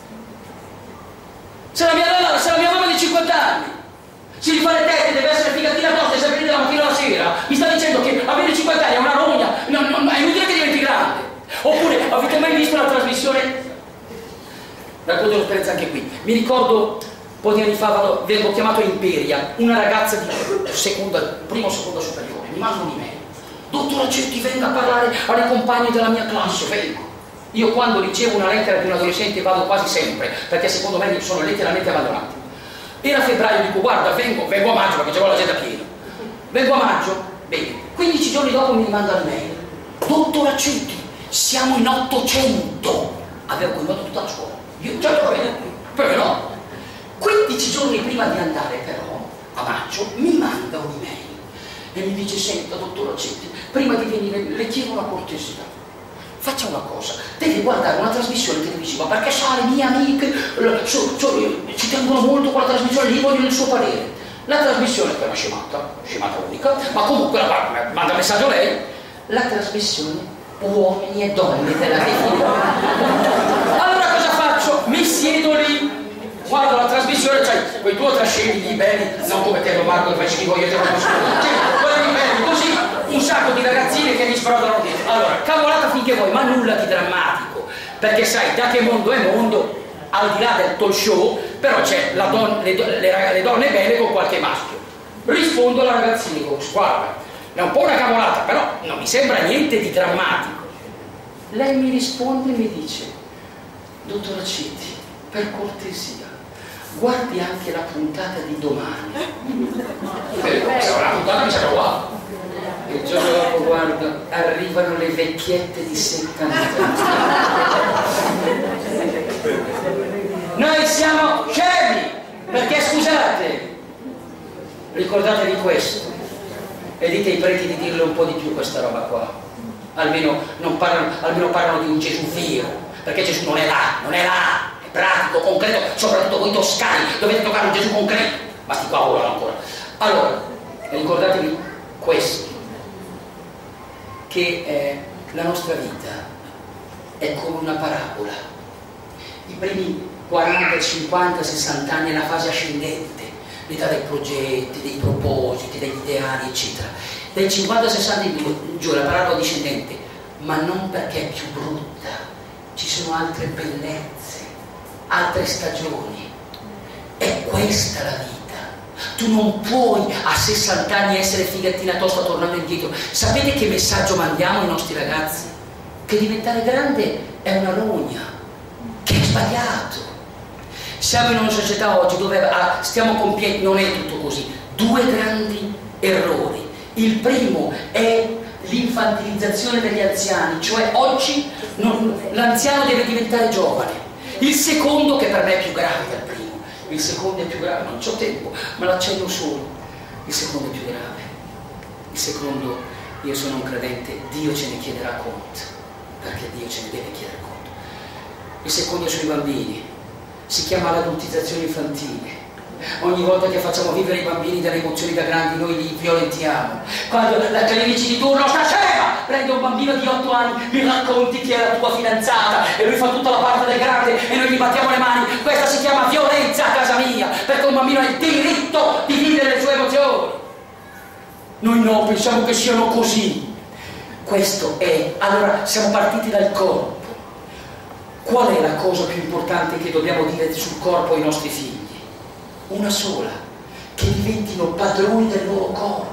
S2: Se la, mia, se la mia mamma di cinquanta anni si rifà le tette, deve essere figatina tosta e sempre lì dalla mattina alla sera, mi sta dicendo che avere cinquanta anni è una rogna, non, non, è inutile che diventi grande. Oppure, avete mai visto la trasmissione? Racconto un'esperienza anche qui. Mi ricordo, un po' di anni fa, vado, vengo chiamato a Imperia, una ragazza di seconda, primo o seconda superiore, mi manda un'email. Dottor Aceti, venga a parlare alle compagne della mia classe, vengo. Io quando ricevo una lettera di un adolescente vado quasi sempre, perché secondo me sono letteralmente abbandonati. Era febbraio, dico guarda, vengo, vengo a maggio perché c'avevo l'agenda piena. Vengo a maggio, bene. quindici giorni dopo mi rimanda l'email. Dottor Aceti, siamo in ottocento. Avevo coinvolto tutta la scuola. Io già lo vedo, perché no? quindici giorni prima di andare però, a maggio, mi manda un'email e mi dice, senta dottor Aceti, prima di venire le chiedo una cortesia. Faccia una cosa, devi guardare una trasmissione televisiva perché sa, le mie amiche so, so, ci tengono molto con la trasmissione, gli vogliono il suo parere. La trasmissione è una scemata, scemata unica, ma comunque la manda messaggio lei. La trasmissione uomini e donne della definizione. Allora cosa faccio? Mi siedo lì, guardo la trasmissione, cioè quei due o tre scegli belli, non come te Marco che fai schifo, io te lo posso dire, quelli belli così. Un sacco di ragazzine che mi sprodano dentro. Allora, cavolata finché vuoi, ma nulla di drammatico, perché sai, da che mondo è mondo, al di là del talk show, però c'è la don le, le, le donne belle con qualche maschio. Rispondo alla ragazzina, dico, guarda, è un po' una cavolata, però non mi sembra niente di drammatico. Lei mi risponde e mi dice, dottor Aceti, per cortesia, guardi anche la puntata di domani. Eh, la puntata mi sa qua. Il giorno dopo guardo, arrivano le vecchiette di settanta anni. Noi siamo scemi, perché scusate, ricordatevi questo e dite ai preti di dirle un po' di più questa roba qua. Almeno, non parlano, almeno parlano di un Gesù vero, perché Gesù non è là, non è là, è pratico, concreto, soprattutto voi toscani dovete toccare un Gesù concreto, ma sti qua volano ancora. Allora, ricordatevi questo, che eh, la nostra vita è come una parabola. I primi quaranta, cinquanta, sessanta anni è una fase ascendente, l'età dei progetti, dei propositi, degli ideali, eccetera. Dai cinquanta sessanta in giù la parola discendente, ma non perché è più brutta, ci sono altre bellezze, altre stagioni. È questa la vita. Tu non puoi a sessanta anni essere figattina tosta tornando indietro. Sapete che messaggio mandiamo ai nostri ragazzi? Che diventare grande è una rogna, che è sbagliato. Siamo in una società oggi dove stiamo compiendo, non è tutto così, due grandi errori. Il primo è l'infantilizzazione degli anziani, cioè oggi l'anziano deve diventare giovane. Il secondo, che per me è più grave del primo, il secondo è più grave, non c'ho tempo, ma l'accenno solo. Il secondo è più grave. Il secondo, io sono un credente, Dio ce ne chiederà conto, perché Dio ce ne deve chiedere conto. Il secondo è sui bambini, si chiama l'adultizzazione infantile. Ogni volta che facciamo vivere i bambini delle emozioni da grandi, noi li violentiamo. Quando la televisione di turno, stasera prende un bambino di otto anni, mi racconti chi è la tua fidanzata, e lui fa tutta la parte del grande e noi gli battiamo le mani. Questa si chiama violenza a casa mia, perché un bambino ha il diritto di vivere le sue emozioni. Noi no, pensiamo che siano così. Questo è, allora siamo partiti dal corpo. Qual è la cosa più importante che dobbiamo dire sul corpo ai nostri figli? Una sola, che diventino padroni del loro corpo.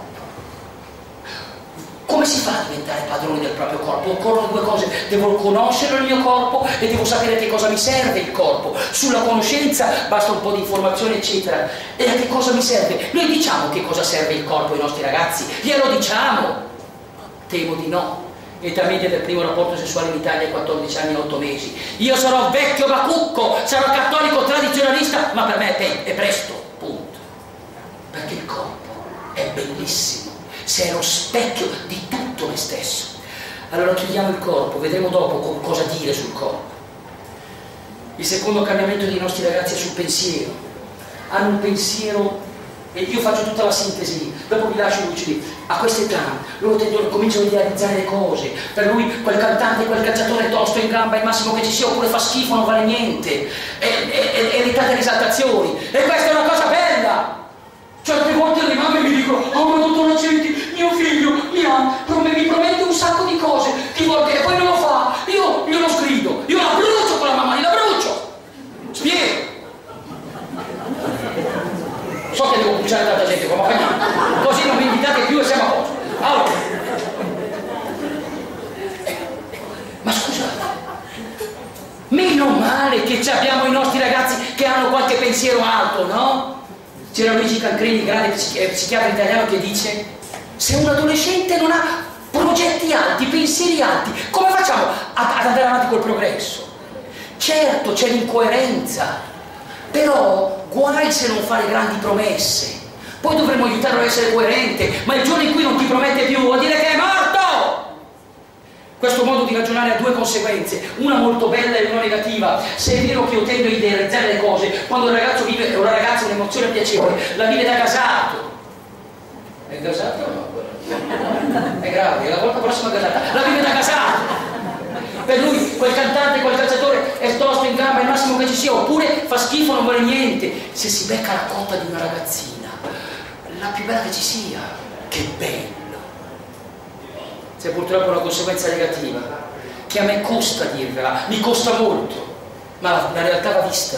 S2: Come si fa a diventare padroni del proprio corpo? Occorrono due cose: devo conoscere il mio corpo e devo sapere che cosa mi serve il corpo. Sulla conoscenza basta un po' di informazione, eccetera. E a che cosa mi serve? Noi diciamo che cosa serve il corpo ai nostri ragazzi? Glielo diciamo? Temo di no. L'età media del primo rapporto sessuale in Italia è quattordici anni e otto mesi. Io sarò vecchio bacucco, sarò cattolico tradizionalista, ma per me è, è presto, punto. Perché il corpo è bellissimo, se è lo specchio di tutto me stesso. Allora chiudiamo il corpo, vedremo dopo cosa dire sul corpo. Il secondo cambiamento dei nostri ragazzi è sul pensiero. Hanno un pensiero, e io faccio tutta la sintesi, dopo vi lascio lucidi. A quest'età loro tendono, cominciano a idealizzare le cose. Per lui quel cantante, quel calciatore tosto in gamba è il massimo che ci sia, oppure fa schifo, non vale niente. È, è, è l'età delle esaltazioni. E questa è una cosa bella. Certe volte le mamme mi dicono: oh ma dottor Nocenti, mio figlio mi ama, mi promette un sacco di cose, di volte, e poi non lo fa. Io glielo sgrido, io la brucio con la mamma, la brucio. Spiego. So che devo bruciare tanta gente, ma così non mi invitate più e siamo a posto. Allora, ma scusate, meno male che abbiamo i nostri ragazzi che hanno qualche pensiero alto, no? C'era Luigi Cancrini, grande psichiatra italiano, che dice: se un adolescente non ha progetti alti, pensieri alti, come facciamo ad andare avanti col progresso? Certo, c'è l'incoerenza, però guai se non fare grandi promesse. Poi dovremmo aiutarlo a essere coerente, ma il giorno in cui non ti promette più vuol dire che è morto. Questo modo di ragionare ha due conseguenze, una molto bella e una negativa. Se è vero che io tendo a idealizzare le cose, quando un ragazzo vive, una ragazza, un'emozione piacevole, la vive da casato. È casato o no? È grave, la volta prossima è casata. La vive da casato. Per lui quel cantante, quel calciatore è tosto in gamba, è il massimo che ci sia, oppure fa schifo, non vuole niente. Se si becca la cotta di una ragazzina, la più bella che ci sia, che bello. C'è purtroppo una conseguenza negativa, che a me costa dirvela, mi costa molto, ma la, la realtà va vista.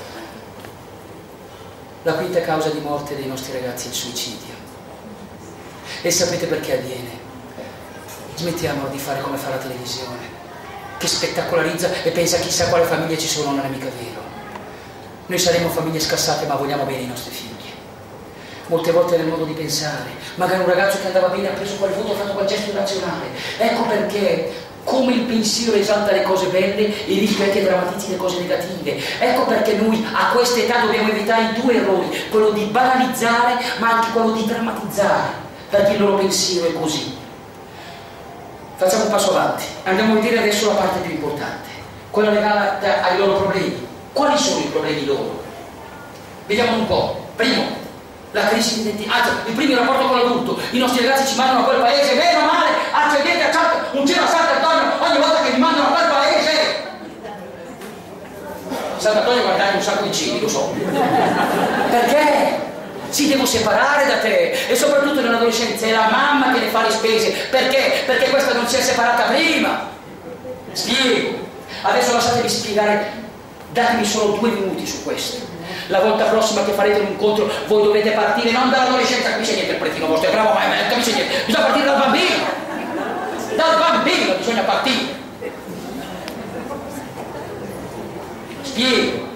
S2: La quinta causa di morte dei nostri ragazzi è il suicidio. E sapete perché avviene? Smettiamo di fare come fa la televisione, che spettacolarizza e pensa chissà quale famiglia ci sono, non è mica vero. Noi saremo famiglie scassate, ma vogliamo bene i nostri figli. Molte volte nel modo di pensare, magari un ragazzo che andava bene ha preso quel voto, ha fatto quel gesto irrazionale. Ecco perché, come il pensiero esalta le cose belle, il rischio è che drammatizzi le cose negative. Ecco perché noi a questa età dobbiamo evitare i due errori, quello di banalizzare ma anche quello di drammatizzare, perché il loro pensiero è così. Facciamo un passo avanti, andiamo a vedere adesso la parte più importante, quella legata ai loro problemi. Quali sono i problemi loro? Vediamo un po'. Primo, la crisi di identità, anzi, il primo rapporto con l'adulto. I nostri ragazzi ci mandano a quel paese, meno male, accendete un cielo a Sant'Antonio ogni volta che mi mandano a quel paese. Sant'Antonio, guardate, succedi, lo so. Perché? Si devo separare da te, e soprattutto nell'adolescenza è la mamma che ne fa le spese. Perché? Perché questa non si è separata prima. Spiego. Adesso lasciatemi spiegare, datemi solo due minuti su questo. La volta prossima che farete un incontro voi dovete partire non dall'adolescenza, capisce niente il pretino vostro, è bravo, ma non capisce niente, bisogna partire dal bambino. Dal bambino bisogna partire. Spiego.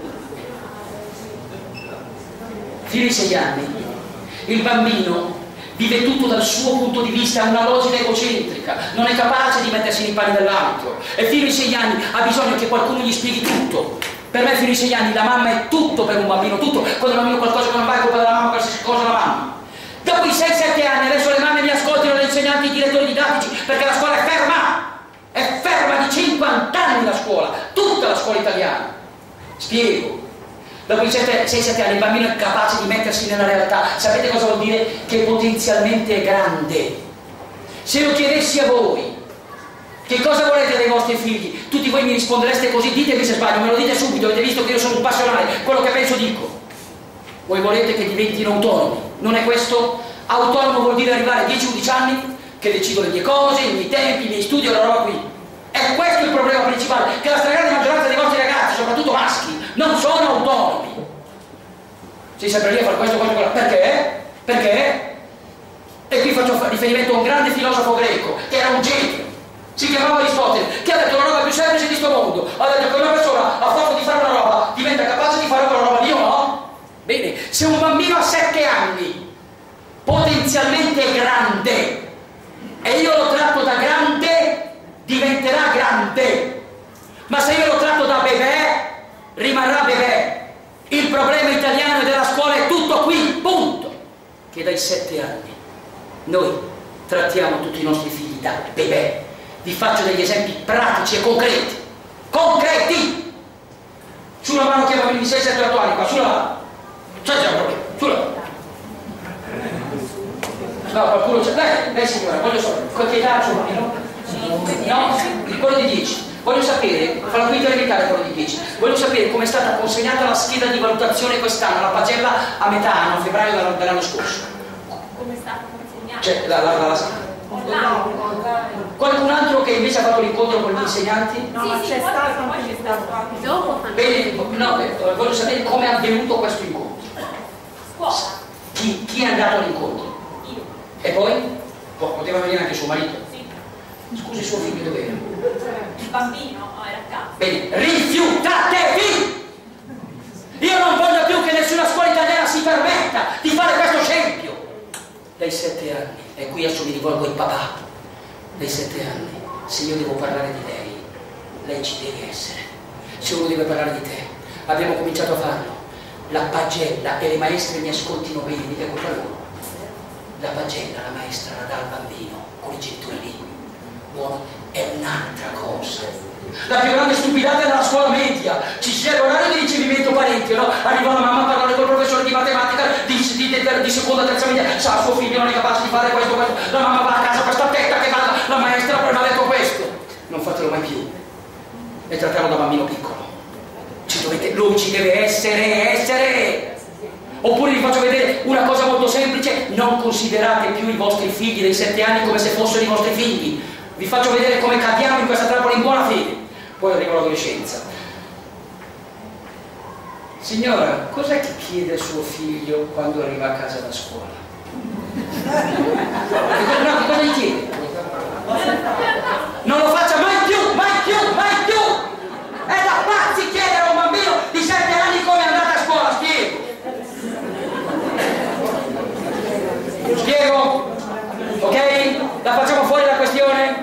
S2: Fino ai sei anni il bambino vive tutto dal suo punto di vista, ha una logica egocentrica, non è capace di mettersi nei panni dell'altro, e fino ai sei anni ha bisogno che qualcuno gli spieghi tutto. Per me fino ai sei anni la mamma è tutto per un bambino, tutto. Quando il bambino qualcosa che non va è colpa della mamma, qualsiasi cosa la mamma. Dopo i sei sette anni adesso le mamme mi ascoltano, le insegnanti, i direttori didattici, perché la scuola è ferma, è ferma di cinquanta anni la scuola, tutta la scuola italiana. Spiego. Dopo i sei sette anni il bambino è capace di mettersi nella realtà. Sapete cosa vuol dire? Che potenzialmente è grande. Se lo chiedessi a voi, che cosa volete dei vostri figli? Tutti voi mi rispondereste così, ditemi se sbaglio, me lo dite subito, avete visto che io sono un passionale, quello che penso dico. Voi volete che diventino autonomi, non è questo? Autonomo vuol dire arrivare a dieci undici anni, che decido le mie cose, i miei tempi, i miei studi, la roba qui. È questo il problema principale, che la stragrande maggioranza dei vostri ragazzi, soprattutto maschi, non sono autonomi. Sei sempre lì a fare questo, questo, quello. Perché? Perché? E qui faccio riferimento a un grande filosofo greco, che era un genio. Si chiamava Aristotele, che ha detto la roba più semplice di sto mondo. Ha detto che una persona a forza di fare una roba diventa capace di fare quella roba, io no? Bene, se un bambino a sette anni potenzialmente è grande e io lo tratto da grande, diventerà grande. Ma se io lo tratto da bebè, rimarrà bebè. Il problema italiano e della scuola è tutto qui, punto. Che dai sette anni noi trattiamo tutti i nostri figli da bebè. Vi faccio degli esempi pratici e concreti. Concreti! Sulla mano che bambini di sei sette otto anni qua, sulla mano. C'è già un problema, sulla mano. No, qualcuno c'è. Lei, lei signora, voglio sapere, con che età ha il suo bambino? No, quello di dieci. Voglio sapere, fa la quinta elementare quello di dieci. Voglio sapere come è stata consegnata la scheda di valutazione quest'anno, la pagella a metà anno, a febbraio dell'anno scorso.
S4: Come è stata consegnata?
S2: Cioè, la, la, la, la Qualcun altro che invece ha fatto l'incontro con gli insegnanti?
S3: No, ma c'è stato anche c'è stato anche
S4: dopo.
S2: Bene, no, eh, voglio sapere come è avvenuto questo incontro.
S4: Scuola.
S2: Chi, chi è andato all'incontro?
S4: Io.
S2: E poi? Poteva venire anche suo marito?
S4: Sì.
S2: Scusi, suo figlio dov'era?
S4: Il bambino no, era a casa.
S2: Bene, rifiutatevi! Io non voglio più che nessuna scuola italiana si permetta di fare questo scempio. Dai sette anni, e qui adesso mi rivolgo al papà. Dai sette anni, se io devo parlare di lei, lei ci deve essere. Se uno deve parlare di te, abbiamo cominciato a farlo. La pagella, e le maestre mi ascoltino bene, mi dico per loro. La pagella, la maestra la dà al bambino, con i genitori lì. Buono, è un'altra cosa. La più grande stupidata è nella scuola media. Ci sia l'orario di ricevimento parenti, no? Arriva la mamma a parlare col professore di matematica di, di, di, di seconda, terza media. Sa, suo figlio non è capace di fare questo, questo. La mamma va a casa, questa tetta che va, la maestra non ha detto questo. Non fatelo mai più. E trattarlo da bambino piccolo. Ci dovete, lui ci deve essere, essere. Oppure vi faccio vedere una cosa molto semplice: non considerate più i vostri figli dei sette anni come se fossero i vostri figli. Vi faccio vedere come cadiamo in questa trappola in buona fede. Poi arriva l'adolescenza. Signora, cos'è che chiede a suo figlio quando arriva a casa da scuola? No, cosa gli chiede? Non lo faccia mai più, mai più, mai più! È da pazzi chiedere a un bambino di sette anni come è andata a scuola, spiego. Spiego? Ok? La facciamo fuori la questione?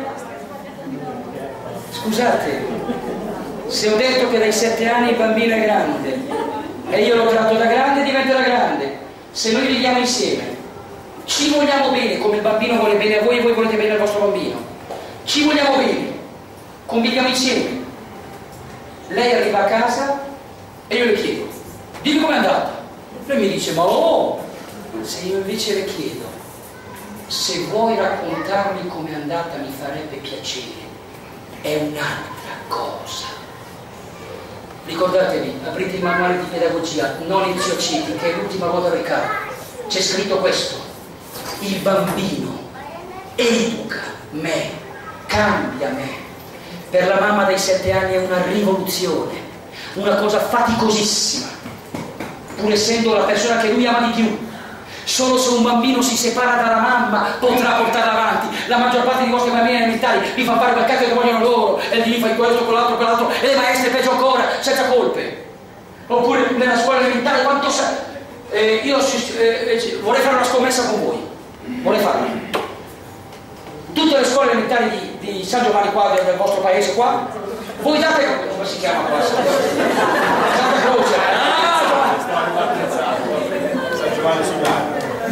S2: Scusate, se ho detto che dai sette anni il bambino è grande e io lo tratto da grande, diventerà grande. Se noi viviamo insieme, ci vogliamo bene come il bambino vuole bene a voi e voi volete bene al vostro bambino, ci vogliamo bene, conviviamo insieme, lei arriva a casa e io le chiedo: dimmi com'è andata. Lei mi dice: ma oh, se io invece le chiedo: se vuoi raccontarmi com'è andata mi farebbe piacere, è un'altra cosa. Ricordatevi, aprite il manuale di pedagogia, non in Zio Citi, che è l'ultima volta del capo. C'è scritto questo: il bambino educa me, cambia me. Per la mamma dai sette anni è una rivoluzione, una cosa faticosissima, pur essendo la persona che lui ama di più. Solo se un bambino si separa dalla mamma potrà portarla avanti. La maggior parte dei vostri bambini elementari vi fanno fare quel cacchio che vogliono loro, e gli fai questo, quell'altro, quell'altro, e le maestre peggio ancora, senza colpe. Oppure nella scuola elementare quanto sa... Eh, io eh, vorrei fare una scommessa con voi, vorrei farla. Tutte le scuole elementari di, di San Giovanni qua, del, del vostro paese qua, voi date... come si chiama qua? Santa Croce. Ah, San Giovanni Sudano.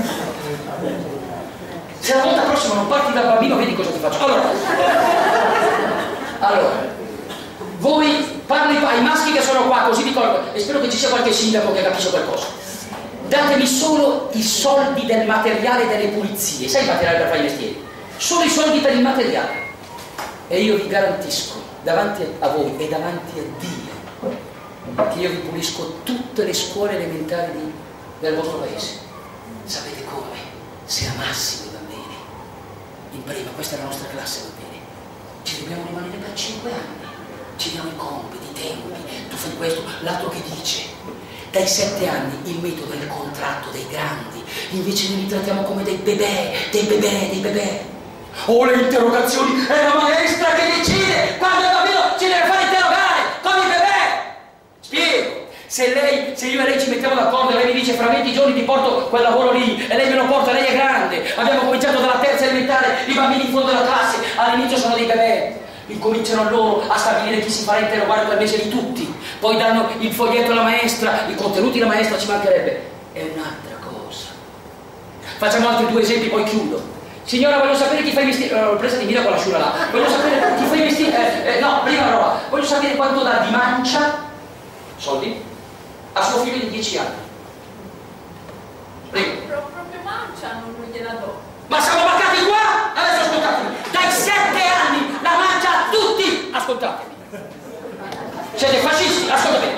S2: Se la volta prossima non parti dal bambino, vedi cosa ti faccio. Allora, allora voi parli ai maschi che sono qua, così vi colgo, e spero che ci sia qualche sindaco che capisce qualcosa. Datemi solo i soldi del materiale delle pulizie. Sai il materiale per fare i mestieri? Solo i soldi per il materiale. E io vi garantisco, davanti a voi e davanti a Dio, che io vi pulisco tutte le scuole elementari di, del vostro paese. Sapete come? Se amassimo i bambini. In prima, questa è la nostra classe, bambini. Ci dobbiamo rimanere per cinque anni. Ci diamo i compiti, i tempi, tu fai questo, l'altro che dice. Dai sette anni il metodo è il contratto dei grandi, invece noi li trattiamo come dei bebè, dei bebè, dei bebè. O le interrogazioni, è la maestra che decide quando il bambino ci deve fare interrogare, come i bebè. Spiego. Se lei, se io e lei ci mettiamo d'accordo e lei mi dice fra venti giorni ti porto quel lavoro lì e lei me lo porta, lei è grande, abbiamo cominciato dalla terza elementare, i bambini in fondo alla classe, all'inizio sono dei bebè, incominciano loro a stabilire chi si farà interrogare quel mese di tutti, poi danno il foglietto alla maestra, i contenuti della maestra ci mancherebbe, è un'altra cosa. Facciamo altri due esempi, poi chiudo. Signora, voglio sapere chi fa i mestieri, l'ho presa di mira con la sciura là, voglio sapere chi fa i mestieri, eh, eh, no, prima roba, voglio sapere quanto dà di mancia, soldi, a suo figlio di dieci anni. Prego.
S4: Pro, proprio mancia non gliela do.
S2: Ma siamo marcati qua? Adesso ascoltatemi. Dai sette anni la mancia a tutti. Ascoltatemi. Siete fascisti? Ascoltatemi.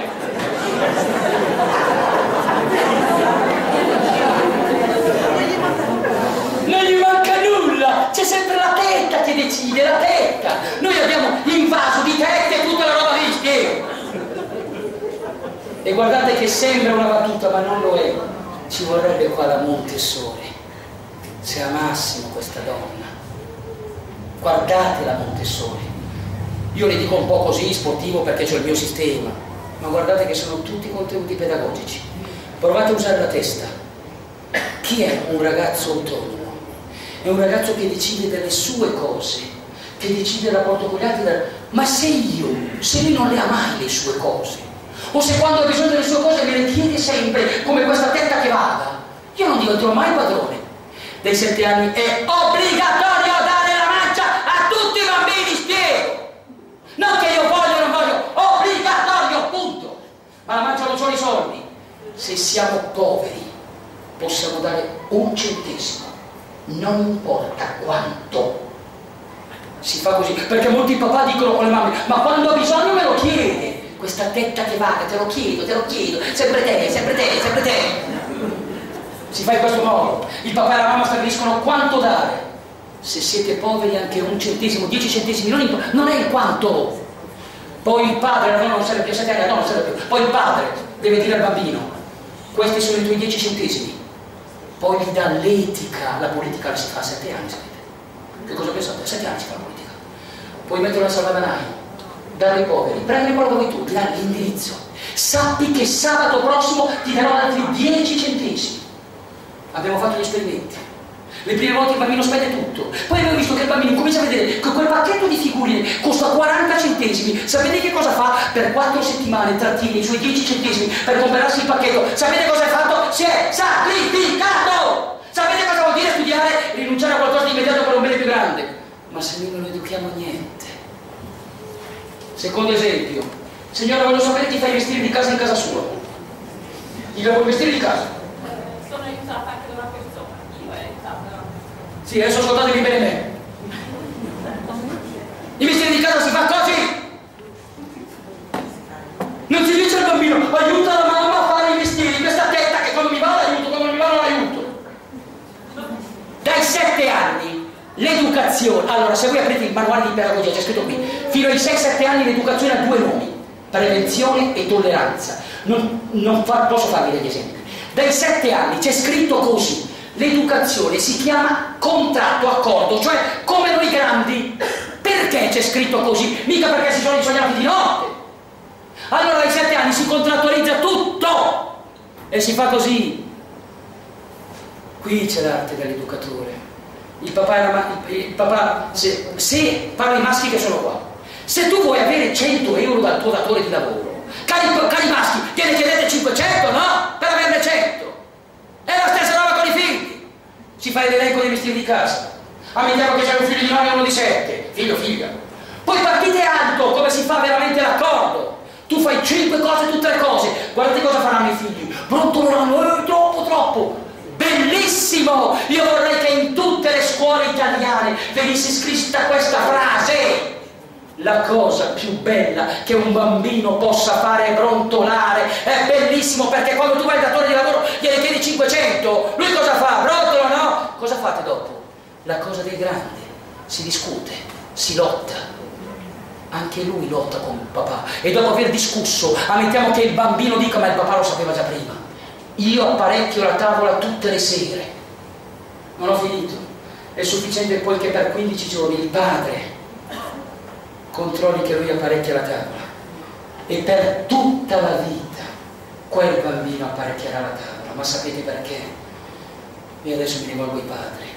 S2: Non gli manca nulla. C'è sempre la tetta che decide, la tetta. Noi abbiamo invaso di tette e tutta la roba lì, spiego. E guardate che sembra una battuta, ma non lo è. Ci vorrebbe qua la Montessori. Se amassimo questa donna. Guardate la Montessori. Io le dico un po' così, sportivo, perché c'ho il mio sistema. Ma guardate che sono tutti contenuti pedagogici. Provate a usare la testa. Chi è un ragazzo autonomo? È un ragazzo che decide delle sue cose, che decide il rapporto con gli altri. Ma se io, se lui non le ha mai le sue cose, o se quando ha bisogno delle sue cose me le chiede sempre, come questa tetta che vada, io non diventerò mai padrone. Dai sette anni è obbligatorio dare la mancia a tutti i bambini, spiego. Non che io voglio o non voglio, obbligatorio, punto. Ma la mancia non sono i soldi. Se siamo poveri, possiamo dare un centesimo, non importa quanto. Si fa così, perché molti papà dicono con le mamme, ma quando ha bisogno me lo chiede. Questa tetta che vaga, te lo chiedo, te lo chiedo, sempre te, sempre te, sempre te. Si fa in questo modo. Il papà e la mamma stabiliscono quanto dare. Se siete poveri anche un centesimo, dieci centesimi, non, non è il quanto. Poi il padre, la nonna non serve più, sette anni, la nonna non serve più. Poi il padre deve dire al bambino, questi sono i tuoi dieci centesimi. Poi gli dà l'etica, la politica la si fa a sette anni, sapete? Che cosa pensate? A sette anni si fa la politica. Poi metterlo al salvadanaio. Dare ai poveri, prendi quello che vuoi tu, ti dà l'indirizzo. Sappi che sabato prossimo ti darò altri dieci centesimi. Abbiamo fatto gli esperimenti. Le prime volte il bambino spende tutto. Poi abbiamo visto che il bambino comincia a vedere che quel pacchetto di figurine costa quaranta centesimi. Sapete che cosa fa? Per quattro settimane trattiene i suoi dieci centesimi per comprarsi il pacchetto. Sapete cosa hai fatto? Si è sacrificato! Sapete cosa vuol dire studiare e rinunciare a qualcosa di immediato per un bene più grande? Ma se noi non lo educhiamo niente. Secondo esempio, signora, voglio sapere chi fa i vestiti di casa in casa sua. Gli devo i vestiti di casa.
S4: Sono aiutata anche da una persona, io è aiutata da una persona.
S2: Sì, adesso ascoltatevi bene me. I vestiti di casa si fa così. Non si l'educazione. Allora, se voi aprite il manuale di pedagogia, c'è scritto qui, fino ai sei sette anni l'educazione ha due nomi, prevenzione e tolleranza. Non, non fa, posso farvi degli esempi. Dai sette anni c'è scritto così, l'educazione si chiama contratto, accordo, cioè come noi grandi. Perché c'è scritto così? Mica perché si sono risognati di notte. Allora dai sette anni si contrattualizza tutto e si fa così. Qui c'è l'arte dell'educatore. Il papà, e la, il, il papà se, se parlo ai maschi che sono qua, se tu vuoi avere cento euro dal tuo datore di lavoro, cari, cari maschi, gliene chiedete cinquecento, no? Per averne cento. È la stessa roba con i figli. Si fa l'elenco dei vestiti di casa. Ammettiamo che c'è un figlio di nove e uno di sette, figlio, figlia. Poi partite alto, come si fa veramente l'accordo. Tu fai cinque cose, tu tre cose. Guardate cosa faranno i figli. Brontoleranno, eh, troppo, troppo. Bellissimo! Io vorrei che in tutte le scuole italiane venisse scritta questa frase. La cosa più bella che un bambino possa fare è brontolare. È bellissimo, perché quando tu vai al datore di lavoro gliene chiedi cinquecento, lui cosa fa? Brontola, no? Cosa fate dopo? La cosa dei grandi, si discute, si lotta, anche lui lotta con il papà, e dopo aver discusso, ammettiamo che il bambino dica ma il papà lo sapeva già prima, io apparecchio la tavola tutte le sere, non ho finito, è sufficiente poi che per quindici giorni il padre controlli che lui apparecchia la tavola, e per tutta la vita quel bambino apparecchierà la tavola. Ma sapete perché? E adesso mi rivolgo ai padri.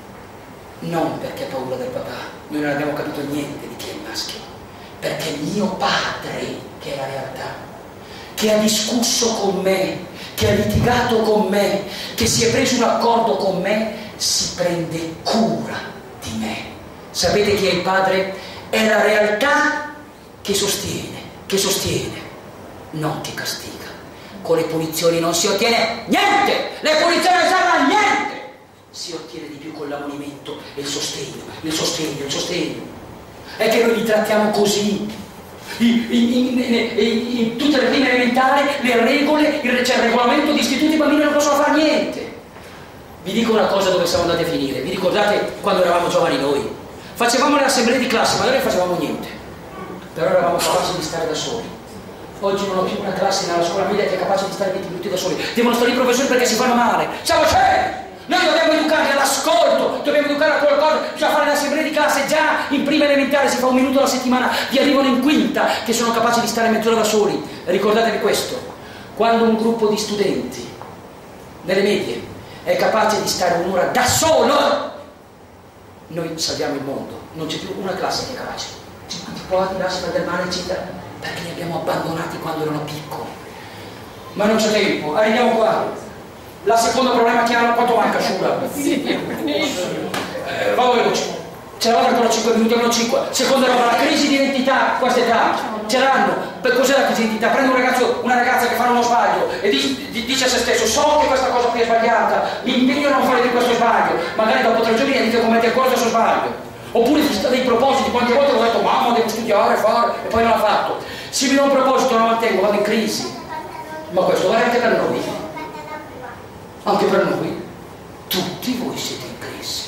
S2: Non perché ha paura del papà, noi non abbiamo capito niente di chi è il maschio, perché mio padre, che è la realtà, che ha discusso con me, che ha litigato con me, che si è preso un accordo con me, si prende cura di me. Sapete chi è il padre? È la realtà che sostiene, che sostiene, non che castiga. Con le punizioni non si ottiene niente, le punizioni non servono a niente. Si ottiene di più con l'ammonimento e il sostegno, il sostegno, il sostegno. È che noi li trattiamo così. In, in, in, in, in tutte le prime elementari, le regole, il, c'è il regolamento di istituti, i bambini non possono fare niente. Vi dico una cosa dove siamo andati a finire. Vi ricordate quando eravamo giovani noi? Facevamo le assemblee di classe, ma noi non facevamo niente. Però eravamo capaci di stare da soli. Oggi non ho più una classe nella scuola media che è capace di stare venti minuti da soli. Devono stare i professori perché si fanno male. Siamo scemi! Noi dobbiamo educarli all'ascolto, dobbiamo educare a qualcosa, bisogna fare le assemblee di classe, già in prima elementare si fa un minuto alla settimana, vi arrivano in quinta che sono capaci di stare mezz'ora da soli. Ricordatevi questo, quando un gruppo di studenti nelle medie è capace di stare un'ora da solo, noi salviamo il mondo, non c'è più una classe che è capace. Tutti poveri, lasci perdere male, eccetera, perché li abbiamo abbandonati quando erano piccoli. Ma non c'è tempo, arriviamo qua. La seconda problema che hanno, quanto manca Sciura? Sì. Eh, vado veloce. Ce l'hanno ancora cinque minuti, almeno cinque. Seconda roba, la crisi di identità, questa età. Ce l'hanno. Per cos'è la crisi di identità? Prende un ragazzo, una ragazza che fa uno sbaglio e dice, dice a se stesso, so che questa cosa qui è sbagliata, mi impegno a non fare di questo sbaglio. Magari dopo tre giorni inizia a commettere ancora lo stesso sbaglio. Oppure si sta dei propositi, quante volte ho detto mamma devo studiare, fare, e poi non l'ha fatto. Se mi do un proposito non lo mantengo, vado in crisi. Ma questo vale anche per noi. Anche per noi, tutti voi siete in crisi.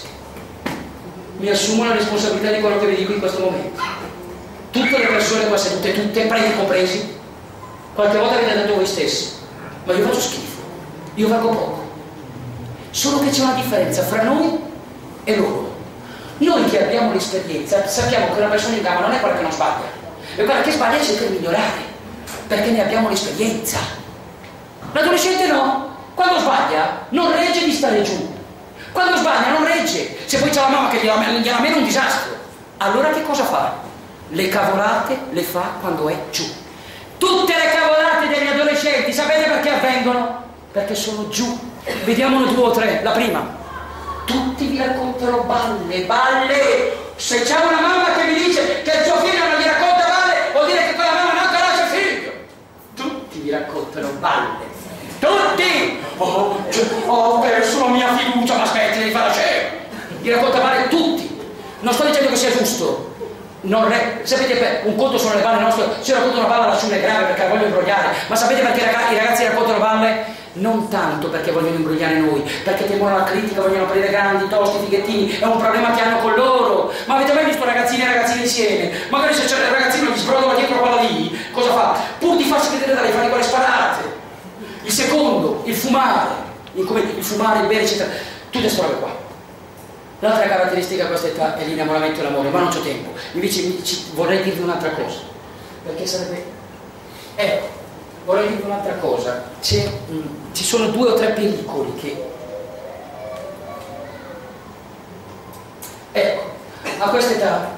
S2: Mi assumo la responsabilità di quello che vi dico in questo momento. Tutte le persone qua sedute, tutte, preti compresi, qualche volta avete detto voi stessi, ma io faccio schifo, io valgo poco. Solo che c'è una differenza fra noi e loro. Noi che abbiamo l'esperienza sappiamo che una persona in gamba non è quella che non sbaglia, è quella che sbaglia e cerca di migliorare, perché ne abbiamo l'esperienza. L'adolescente no. Quando sbaglia non regge di stare giù, quando sbaglia non regge, se poi c'è la mamma che gliela mena un disastro, allora che cosa fa? Le cavolate le fa quando è giù. Tutte le cavolate degli adolescenti, sapete perché avvengono? Perché sono giù. Vediamone due o tre. La prima, tutti vi raccontano balle, balle. Se c'è una mamma che mi dice che il suo figlio non gli racconta balle, vuol dire che quella mamma non conosce il figlio. Tutti vi raccontano balle. Tutti! Oh, ho perso la mia fiducia, ma smetti di fare la scena! Vi racconta male tutti! Non sto dicendo che sia giusto. Non re... Sapete, per... un conto sono le balle nostre, se racconto una balla la è grave perché la voglio imbrogliare, ma sapete perché i ragazzi, i ragazzi raccontano balle? non tanto perché vogliono imbrogliare noi, perché temono la critica, vogliono aprire grandi, tosti, fighettini, è un problema che hanno con loro. Ma avete mai visto ragazzini e ragazzine insieme? Magari se c'è il ragazzino gli sbrodola dietro quella lì, cosa fa? Pur di farsi vedere dalle fare quelle sparate. Il secondo, il fumare, il fumare, il bere, eccetera. Tutte queste robe qua. L'altra caratteristica di questa età è l'innamoramento e l'amore, ma non c'ho tempo. Invece vorrei dirvi un'altra cosa, perché sarebbe... Ecco, vorrei dirvi un'altra cosa. C'è, mh, ci sono due o tre pericoli che... Ecco, a questa età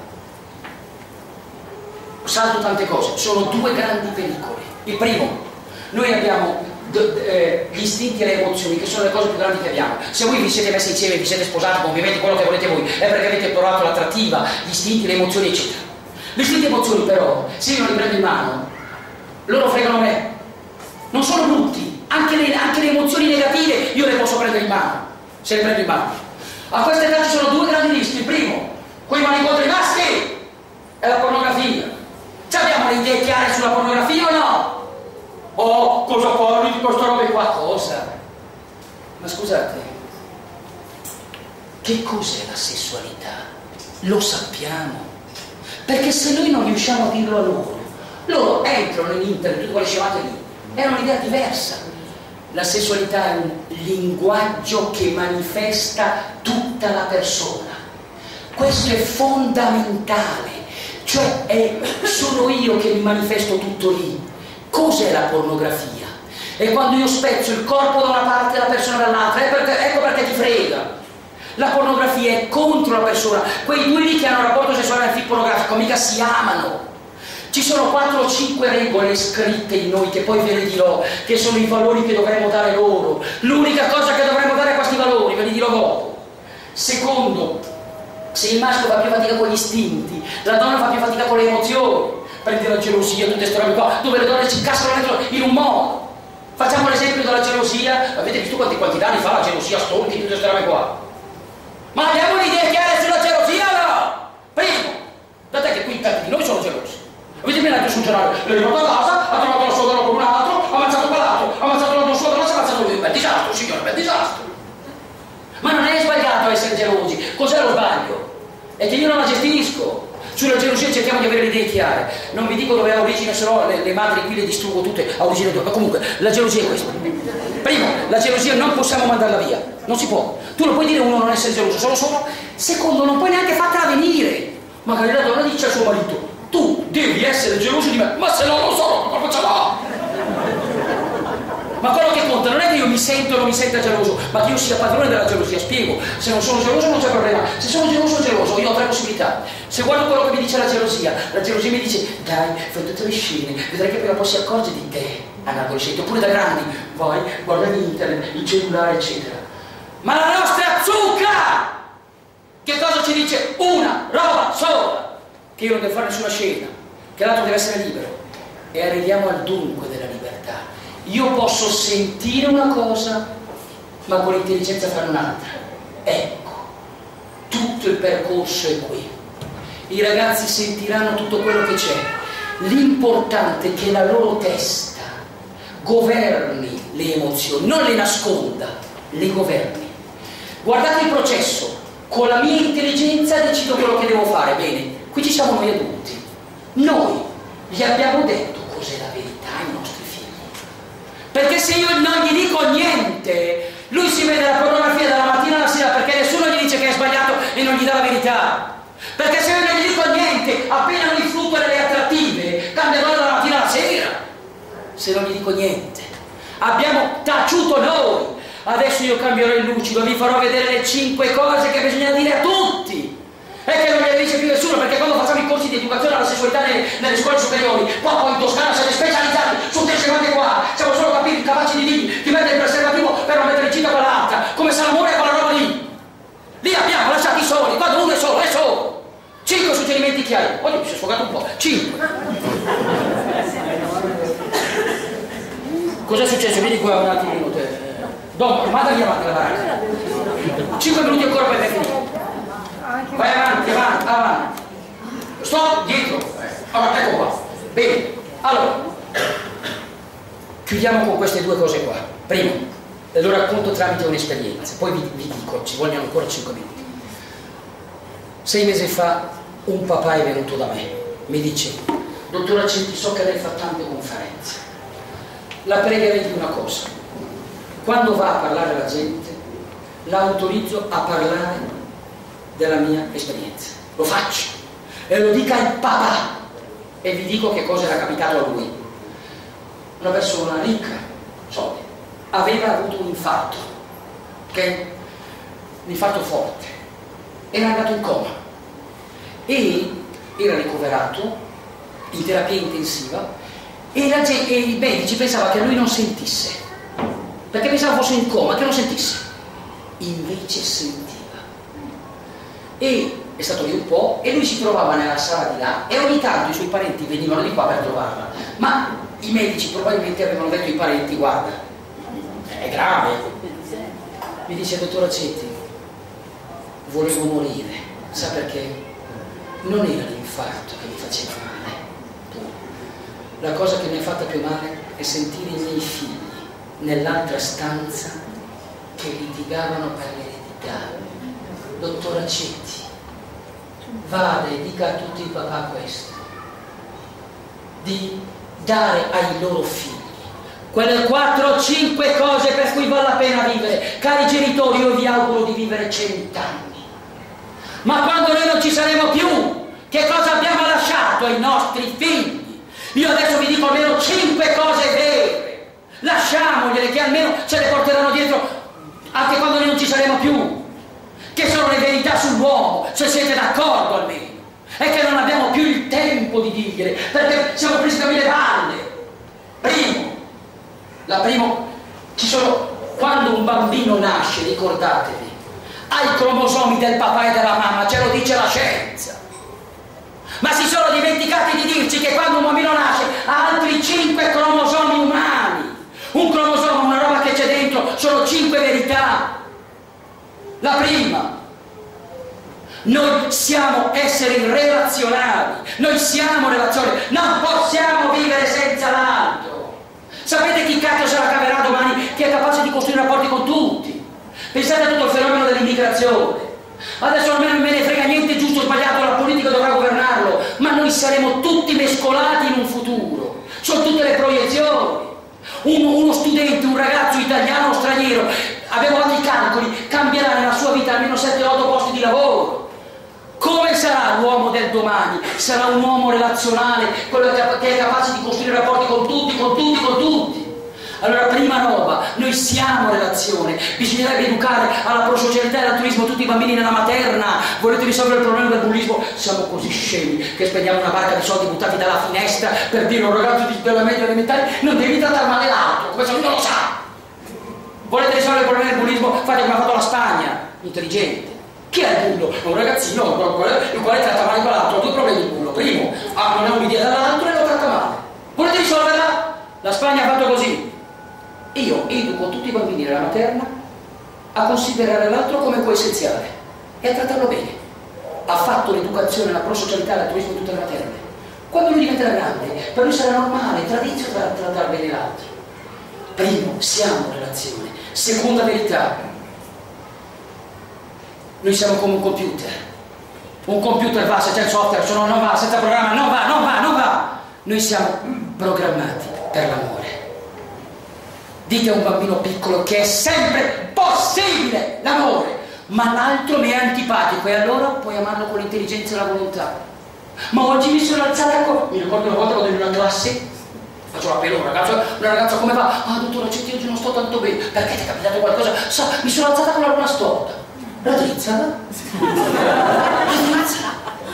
S2: salto tante cose, sono due grandi pericoli. Il primo, noi abbiamo eh, gli istinti e le emozioni, che sono le cose più grandi che abbiamo. Se voi vi siete messi insieme, vi siete sposati, convivete quello che volete voi, è perché avete provato l'attrattiva, gli istinti, le emozioni, eccetera. Gli istinti e le emozioni però, se io non li prendo in mano, loro fregano me. Non sono brutti, anche le, anche le emozioni negative io le posso prendere in mano, se le prendo in mano. A questa età ci sono due grandi rischi. Il primo, quelli vanno incontro ai maschi, è la pornografia. Ci abbiamo le idee chiare sulla pornografia o no? Oh, cosa parli di questa roba qua? Cosa? Ma scusate, che cos'è la sessualità? Lo sappiamo. Perché se noi non riusciamo a dirlo a loro, loro entrano in internet, tutte quelle scemate lì, è un'idea diversa. La sessualità è un linguaggio che manifesta tutta la persona. Questo è fondamentale. Cioè è, sono io che mi manifesto tutto lì. Cos'è la pornografia? È quando io spezzo il corpo da una parte e la persona dall'altra, ecco perché ti frega. La pornografia è contro la persona. Quei due lì che hanno un rapporto sessuale nel film pornografico mica si amano. Ci sono quattro o cinque regole scritte in noi che poi ve le dirò, che sono i valori che dovremmo dare loro. L'unica cosa che dovremmo dare a questi valori, ve li dirò dopo. Secondo, se il maschio fa più fatica con gli istinti, la donna fa più fatica con le emozioni. Prende la gelosia, tutte queste robe qua, dove le donne si cascano dentro in un modo. Facciamo l'esempio della gelosia. Avete visto quanti, quanti danni fa la gelosia, stalking, tutte queste robe qua? Ma abbiamo un'idea chiara sulla gelosia o no? Primo, da te che qui tanti di noi sono gelosi. Avete mai letto sul giornale? L'è arrivato a casa, ha trovato la sua donna con un altro, ha ammazzato quell'altro, ha ammazzato la sua donna, si è ammazzato lui. Bel disastro, signore, bel disastro. Ma non è sbagliato essere gelosi. Cos'è lo sbaglio? È che io non la gestisco. Sulla gelosia cerchiamo di avere le idee chiare. Non vi dico dove ha origine, se no le, le madri qui le distruggo tutte a origine dove. Ma comunque, la gelosia è questa. Primo, la gelosia non possiamo mandarla via. Non si può. Tu non puoi dire a uno non essere geloso, solo solo. Secondo, non puoi neanche fartela venire. Magari la donna dice al suo marito: tu devi essere geloso di me. Ma se non lo so, cosa ce l'ho? Ma quello che conta non è che io mi sento o non mi senta geloso, ma che io sia padrone della gelosia. Spiego, se non sono geloso non c'è problema. Se sono geloso o geloso, io ho tre possibilità. Se guardo quello che mi dice la gelosia, la gelosia mi dice: dai, fai tutte le scene, vedrai che prima poi si accorge di te, adolescente, oppure da grandi, vai, guarda internet, il cellulare, eccetera. Ma la nostra zucca, che cosa ci dice? Una roba sola, che io non devo fare nessuna scena, che l'altro deve essere libero. E arriviamo al dunque della libertà. Io posso sentire una cosa, ma con l'intelligenza fare un'altra. Ecco, tutto il percorso è qui. I ragazzi sentiranno tutto quello che c'è. L'importante è che la loro testa governi le emozioni, non le nasconda, le governi. Guardate il processo. Con la mia intelligenza decido quello che devo fare. Bene, qui ci siamo noi adulti. Noi gli abbiamo detto cos'è la verità ai nostri figli. Perché se io non gli dico niente, lui si vede la pornografia dalla mattina alla sera perché nessuno gli dice che è sbagliato e non gli dà la verità. Perché se io non gli dico niente, appena lui fluttua nelle attrattive, cambia donna dalla mattina alla sera. Se non gli dico niente, abbiamo taciuto noi. Adesso io cambierò il lucido, vi farò vedere le cinque cose che bisogna dire a tutti. E che non gliele dice più nessuno, perché quando facciamo i corsi di educazione alla sessualità nelle, nelle scuole superiori, qua poi in Toscana siete specializzati su queste cose qua, siamo solo capiti capaci di dire, ti mette il preservativo per non mettere in cita quell'altra, come se l'amore è quella roba lì. Lì abbiamo lasciati soli, quando uno è solo, è solo. Cinque suggerimenti chiari. Oggi mi si è sfogato un po'. Cinque. Cos'è successo? Vieni qua un attimo. Dopo, mandali avanti la baracca. Cinque minuti ancora per finire. Vai avanti, avanti, avanti. Stop, dietro. Allora, ecco qua. Bene. Allora, chiudiamo con queste due cose qua. Primo, e lo racconto tramite un'esperienza, poi vi, vi dico, ci vogliono ancora cinque minuti. Sei mesi fa un papà è venuto da me, mi dice: dottor Accetti, so che lei fa tante conferenze, la pregherei di una cosa: quando va a parlare alla gente la autorizzo a parlare della mia esperienza, lo faccio e lo dica il papà. E vi dico che cosa era capitato a lui. Una persona ricca, soldi, aveva avuto un infarto, ok? Un infarto forte, era andato in coma e era ricoverato in terapia intensiva e, la gente, e i medici pensavano che lui non sentisse, perché pensavano fosse in coma, che non sentisse, invece sentiva. E è stato lì un po' e lui si trovava nella sala di là e ogni tanto i suoi parenti venivano di qua per trovarla, ma i medici probabilmente avevano detto ai parenti: guarda, è grave. Mi dice: dottor Accetti, volevo morire, sa perché? Non era l'infarto che mi faceva male, la cosa che mi ha fatta più male è sentire i miei figli nell'altra stanza che litigavano per l'eredità. Dottor Accetti, vada e dica a tutti i papà questo, di dare ai loro figli quelle quattro o cinque cose per cui vale la pena vivere. Cari genitori, io vi auguro di vivere cent'anni, ma quando noi non ci saremo più, che cosa abbiamo lasciato ai nostri figli? Io adesso vi dico almeno cinque cose vere, lasciamogliele, che almeno ce le porteranno dietro anche quando noi non ci saremo più, che sono le verità sull'uomo, se siete d'accordo almeno, e che non abbiamo più il tempo di vivere, perché siamo presi da mille palle. Primo, la primo, ci sono, quando un bambino nasce, ricordatevi, ha i cromosomi del papà e della mamma, ce lo dice la scienza, ma si sono dimenticati di dirci che quando un bambino nasce ha altri cinque cromosomi umani. Un cromosoma, una roba che c'è dentro, sono cinque verità. La prima, noi siamo esseri relazionali, noi siamo relazioni, non possiamo vivere senza l'altro. Sapete chi cacchio se la caverà domani che è capace di costruire rapporti con tutti? Pensate a tutto il fenomeno dell'immigrazione. Adesso almeno non me ne frega niente, giusto o sbagliato, la politica dovrà governarlo, ma noi saremo tutti mescolati in un futuro. Sono tutte le proiezioni. Uno, uno studente, un ragazzo italiano o straniero, avevo fatto i calcoli, cambierà nella sua vita almeno sette otto posti di lavoro. Come sarà l'uomo del domani? Sarà un uomo relazionale, quello che è capace di costruire rapporti con tutti, con tutti, con tutti. Allora, prima roba, noi siamo relazione, bisognerebbe educare alla prosocialità e all'altruismo tutti i bambini nella materna. Volete risolvere il problema del bullismo? Siamo così scemi che spendiamo una barca di soldi buttati dalla finestra per dire a un ragazzo di, della media elementare: non devi trattare male l'altro, come se non lo sa. Volete risolvere il problema del bullismo? Fate come ha fatto la Spagna, intelligente. Chi è il bullo? È un ragazzino il quale tratta male quell'altro. Ha due problemi il bullo: primo, ha non ha un'idea dall'altro e lo tratta male. Volete risolverla? La Spagna ha fatto così. Io educo tutti i bambini nella materna a considerare l'altro come coessenziale e a trattarlo bene. Ha fatto l'educazione, la prosocialità, l'altruismo in tutte le materne. Quando lui diventerà grande, per lui sarà normale, tradizio trattare bene l'altro. Primo, siamo relazione. Seconda verità, noi siamo come un computer. Un computer va se c'è il software, se no non va, senza programma non va, non va, non va. Noi siamo programmati per l'amore. Dite a un bambino piccolo che è sempre possibile l'amore, ma l'altro mi è antipatico, e allora puoi amarlo con l'intelligenza e la volontà. Ma oggi mi sono alzata con... Mi ricordo una volta quando ero in una classe, faccio l'appello a un ragazzo, una ragazza: come va? Ah, dottor Accetti, oggi non sto tanto bene. Perché ti è capitato qualcosa? Sa, mi sono alzata con la luna storta. Raddrizzala. Raddrizzala.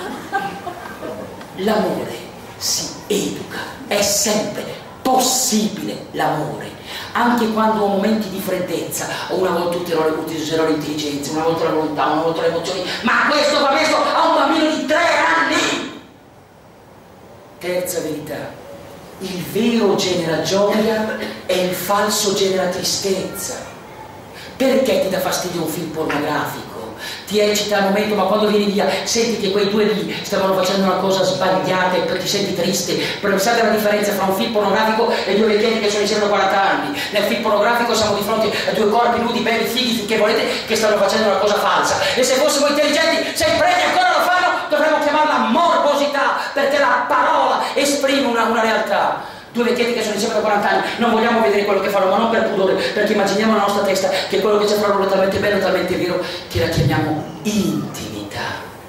S2: L'amore si educa, è sempre possibile l'amore. Anche quando ho momenti di freddezza, una volta userò l'intelligenza, una volta la volontà, una volta le emozioni, ma questo va messo a un bambino di tre anni. Terza verità: il vero genera gioia e il falso genera tristezza. Perché ti dà fastidio un film pornografico? ti eccita al momento, ma quando vieni via senti che quei due lì stavano facendo una cosa sbagliata e poi ti senti triste. Pensate alla differenza fra un film pornografico e due vecchietti che sono insieme da quaranta anni. Nel film pornografico siamo di fronte a due corpi nudi, belli, fighi, finché volete, che stanno facendo una cosa falsa. E se fossimo intelligenti, se i preti ancora lo fanno, dovremmo chiamarla morbosità, perché la parola esprime una, una realtà. Due vecchietti che sono insieme da quaranta anni, non vogliamo vedere quello che fanno, ma non per pudore, perché immaginiamo nella nostra testa che quello che c'è fra loro è talmente bello, talmente vero, che la chiamiamo intimità.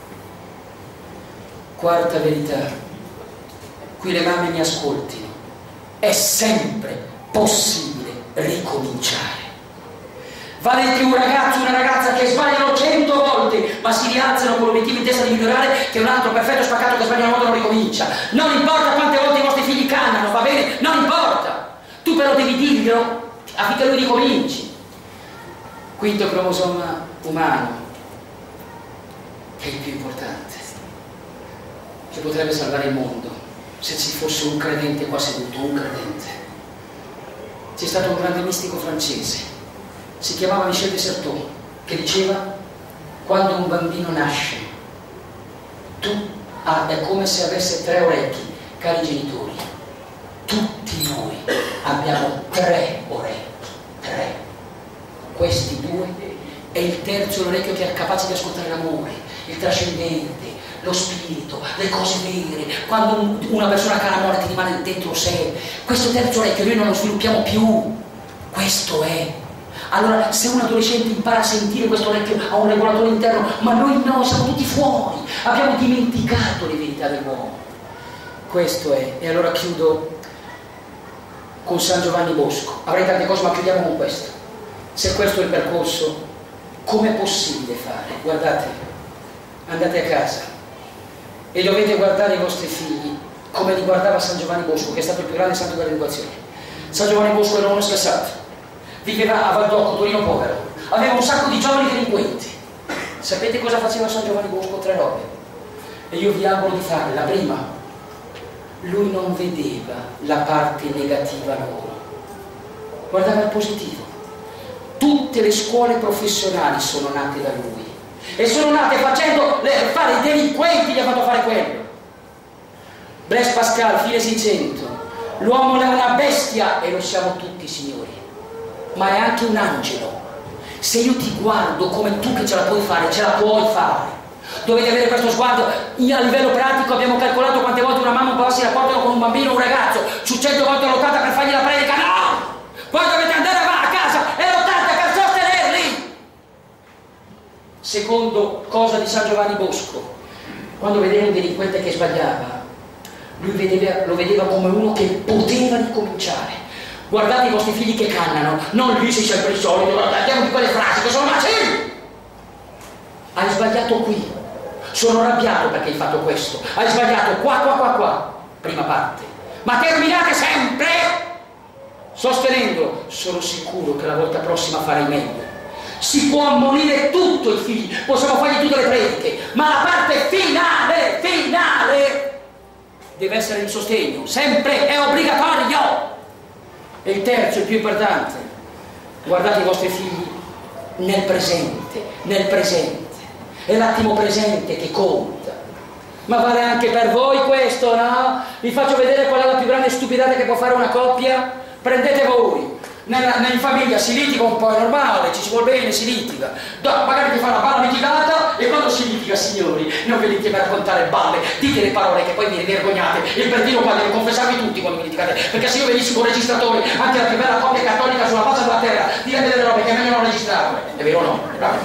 S2: Quarta verità, qui le mamme mi ascoltino, è sempre possibile ricominciare. Vale più un ragazzo o una ragazza che sbagliano cento volte ma si rialzano con l'obiettivo in testa di migliorare che un altro perfetto spaccato che sbaglia una volta non ricomincia. Non importa quante volte i vostri figli cannano, va bene? Non importa. Tu però devi dirglielo affinché lui ricominci. Quinto cromosoma umano, che è il più importante, che potrebbe salvare il mondo se ci fosse un credente qua seduto, un credente. C'è stato un grande mistico francese, si chiamava Michel de Certeau, che diceva: quando un bambino nasce, tu ah, è come se avesse tre orecchi. Cari genitori, tutti noi abbiamo tre orecchi, tre. Questi due è il terzo l'orecchio che è capace di ascoltare l'amore, il trascendente, lo spirito, le cose vere. Quando una persona cara muore ti rimane dentro sé. Questo terzo orecchio noi non lo sviluppiamo più. Questo è. Allora, se un adolescente impara a sentire questo orecchio, ha un regolatore interno, ma noi no, siamo tutti fuori, abbiamo dimenticato le verità dell'uomo. Questo è. E allora chiudo con San Giovanni Bosco. Avrei tante cose, ma chiudiamo con questo. Se questo è il percorso, com'è possibile fare? Guardate, andate a casa e dovete guardare i vostri figli come li guardava San Giovanni Bosco, che è stato il più grande santo dell'educazione. San Giovanni Bosco era uno scassato, viveva a Valdocco, Torino povero, aveva un sacco di giovani delinquenti. Sapete cosa faceva San Giovanni Bosco? Tre robe. E io vi auguro di farle. La prima, lui non vedeva la parte negativa loro, guardava il positivo. Tutte le scuole professionali sono nate da lui e sono nate facendo fare i delinquenti, gli ha fatto fare quello. Blaise Pascal, fine Seicento, l'uomo è una bestia e lo siamo tutti, signori, ma è anche un angelo. Se io ti guardo come tu che ce la puoi fare, ce la puoi fare. Dovete avere questo sguardo. A livello pratico abbiamo calcolato quante volte una mamma e un papà si rapportano con un bambino o un ragazzo, su cento volte lottata per fargli la predica. No! Poi dovete andare a casa e lottare per sostenerli. Secondo cosa di San Giovanni Bosco, quando vedeva un delinquente che sbagliava, lui vedeva, lo vedeva come uno che poteva ricominciare. Guardate i vostri figli che cannano, non lì sei sempre il solito, guardiamo di quelle frasi che sono macini. Hai sbagliato qui, sono arrabbiato perché hai fatto questo, hai sbagliato qua, qua, qua, qua, prima parte, ma terminate sempre sostenendo: sono sicuro che la volta prossima farai meglio. Si può ammonire tutto i figli, possiamo fargli tutte le prediche, ma la parte finale, finale, deve essere il sostegno, sempre, è obbligatorio. E il terzo, il più importante, guardate i vostri figli nel presente, nel presente. È l'attimo presente che conta. Ma vale anche per voi questo, no? Vi faccio vedere qual è la più grande stupidata che può fare una coppia? Prendete voi. Nella, in famiglia si litiga un po', è normale, ci si vuole bene, si litiga. Do, magari ti fa una balla litigata e quando si litiga, signori, non vi dite per raccontare balle, dite le parole che poi vi vergognate. Il Pertino qua deve confessarvi tutti quando vi litigate, perché se io venissi un registratore, anche la più bella coppia cattolica sulla faccia della terra, direte delle robe che è meglio non registrarle. È vero o no? Bravo.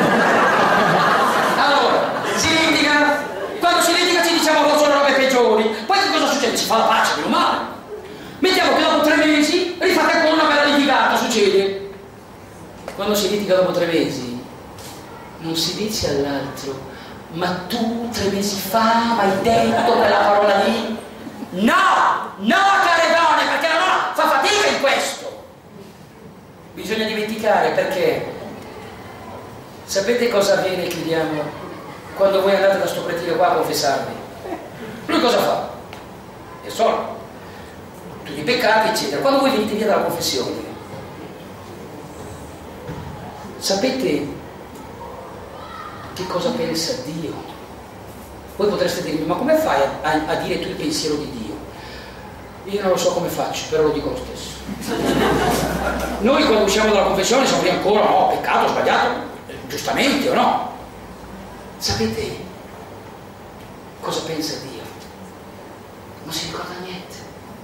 S2: Allora, si litiga, quando si litiga ci diciamo che sono robe peggiori, poi che cosa succede? Si fa la pace, meno male. Mettiamo che dopo tre mesi rifate ancora una bella litigata, succede. Quando si litiga dopo tre mesi, non si dice all'altro: ma tu tre mesi fa mi hai detto quella parola lì? No! No, care donne, perché la donna fa fatica in questo. Bisogna dimenticare, perché sapete cosa avviene, chiudiamo, quando voi andate da sto pretino qua a confessarvi? Lui cosa fa? È solo tutti i peccati, eccetera. Quando voi venite via dalla confessione, sapete che cosa pensa Dio. Voi potreste dirmi, ma come fai a, a, a dire tu il pensiero di Dio? Io non lo so come faccio, però lo dico lo stesso. Noi quando usciamo dalla confessione siamo lì ancora, no, peccato, sbagliato, giustamente o no? Sapete cosa pensa Dio? Non si ricorda niente.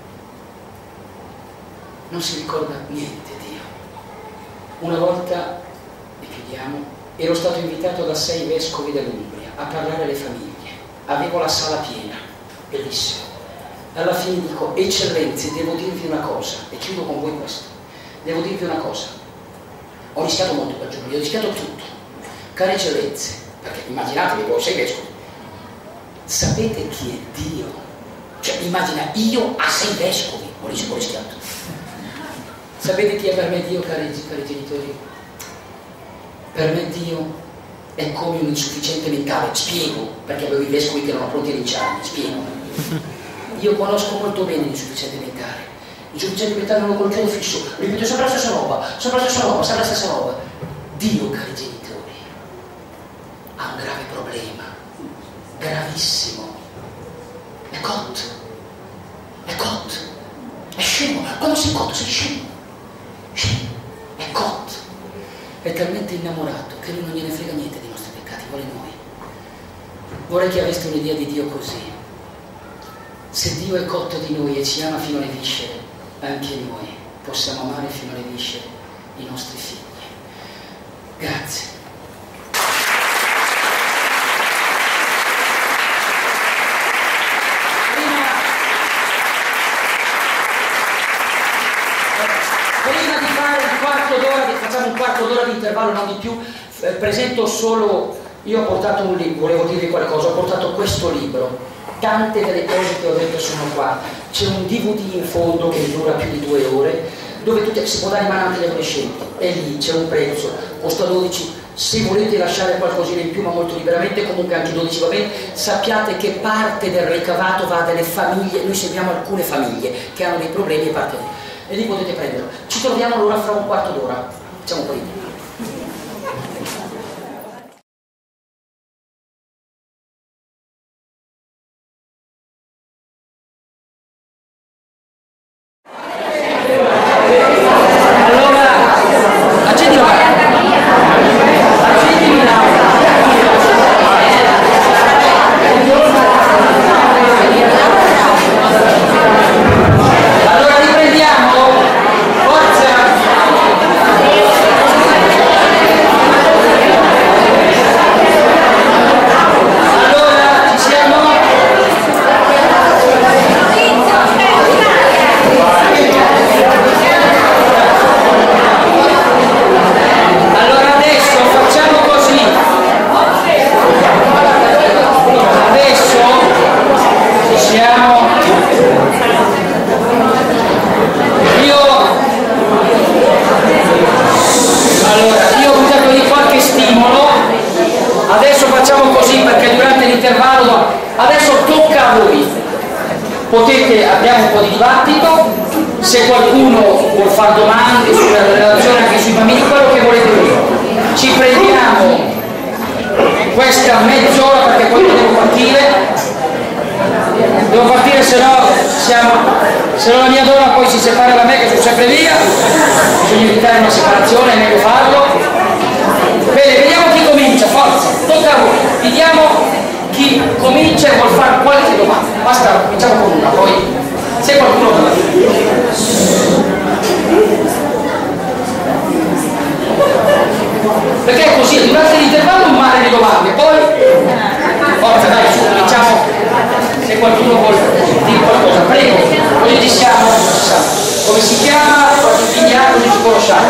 S2: Non si ricorda niente Dio. Una volta, e chiudiamo, ero stato invitato da sei vescovi dell'Umbria a parlare alle famiglie. Avevo la sala piena, bellissimo. Alla fine dico, eccellenze, devo dirvi una cosa, e chiudo con voi questo. Devo dirvi una cosa. Ho rischiato molto quel giorno, ho rischiato tutto. Care eccellenze, perché immaginatevi, avevo sei vescovi. Sapete chi è Dio? Cioè, immagina, io a sei vescovi ho rischiato. Sapete chi è per me Dio, cari, cari genitori? Per me Dio è come un insufficiente mentale. Spiego, perché avevo i vescovi che erano pronti a linciarmi. Spiego. Io conosco molto bene l'insufficiente mentale. L'insufficiente mentale non lo conosco fisso. Ripeto sempre la stessa roba, sempre la stessa roba, sempre la stessa roba. Dio, cari genitori, ha un grave problema. Gravissimo. È cotto. È cotto. È scemo. Quando sei cotto sei scemo. Scemo. È cotto. È talmente innamorato che lui non gliene frega niente dei nostri peccati, vuole noi. Vorrei che aveste un'idea di Dio così. Se Dio è cotto di noi e ci ama fino alle viscere, anche noi possiamo amare fino alle viscere i nostri figli. Grazie. Prima di fare un quarto d'ora, facciamo un quarto d'ora di intervallo, non di più, eh, presento solo, io ho portato un libro, volevo dirvi qualcosa, ho portato questo libro. Tante delle cose che ho detto sono qua. C'è un D V D in fondo che dura più di due ore, dove tutte, si può dare in mano anche agli adolescenti. E lì c'è un prezzo, costa dodici. Se volete lasciare qualcosina in più, ma molto liberamente, comunque anche dodici va bene. Sappiate che parte del ricavato va delle famiglie. Noi seguiamo alcune famiglie che hanno dei problemi e parte e lì potete prenderlo. Ci troviamo allora fra un quarto d'ora. Facciamo un po' di tempo. Potete, abbiamo un po' di dibattito, se qualcuno vuol fare domande sulla relazione anche sui bambini, quello che volete dire. Ci prendiamo questa mezz'ora perché poi devo partire, devo partire se no siamo, se no la mia donna poi si separa da me che sono sempre via, bisogna evitare una separazione, è meglio farlo. Bene, vediamo chi comincia, forza, tocca a voi, vediamo chi comincia e vuol fare qualche domanda. Basta, cominciamo con una, poi se qualcuno vuole. Perché è così, durante l'intervallo un mare di domande, poi forza dai, su, cominciamo, se qualcuno vuole dire qualcosa, prego, così ci siamo, come si chiama, qualche figliato, così ci conosciamo.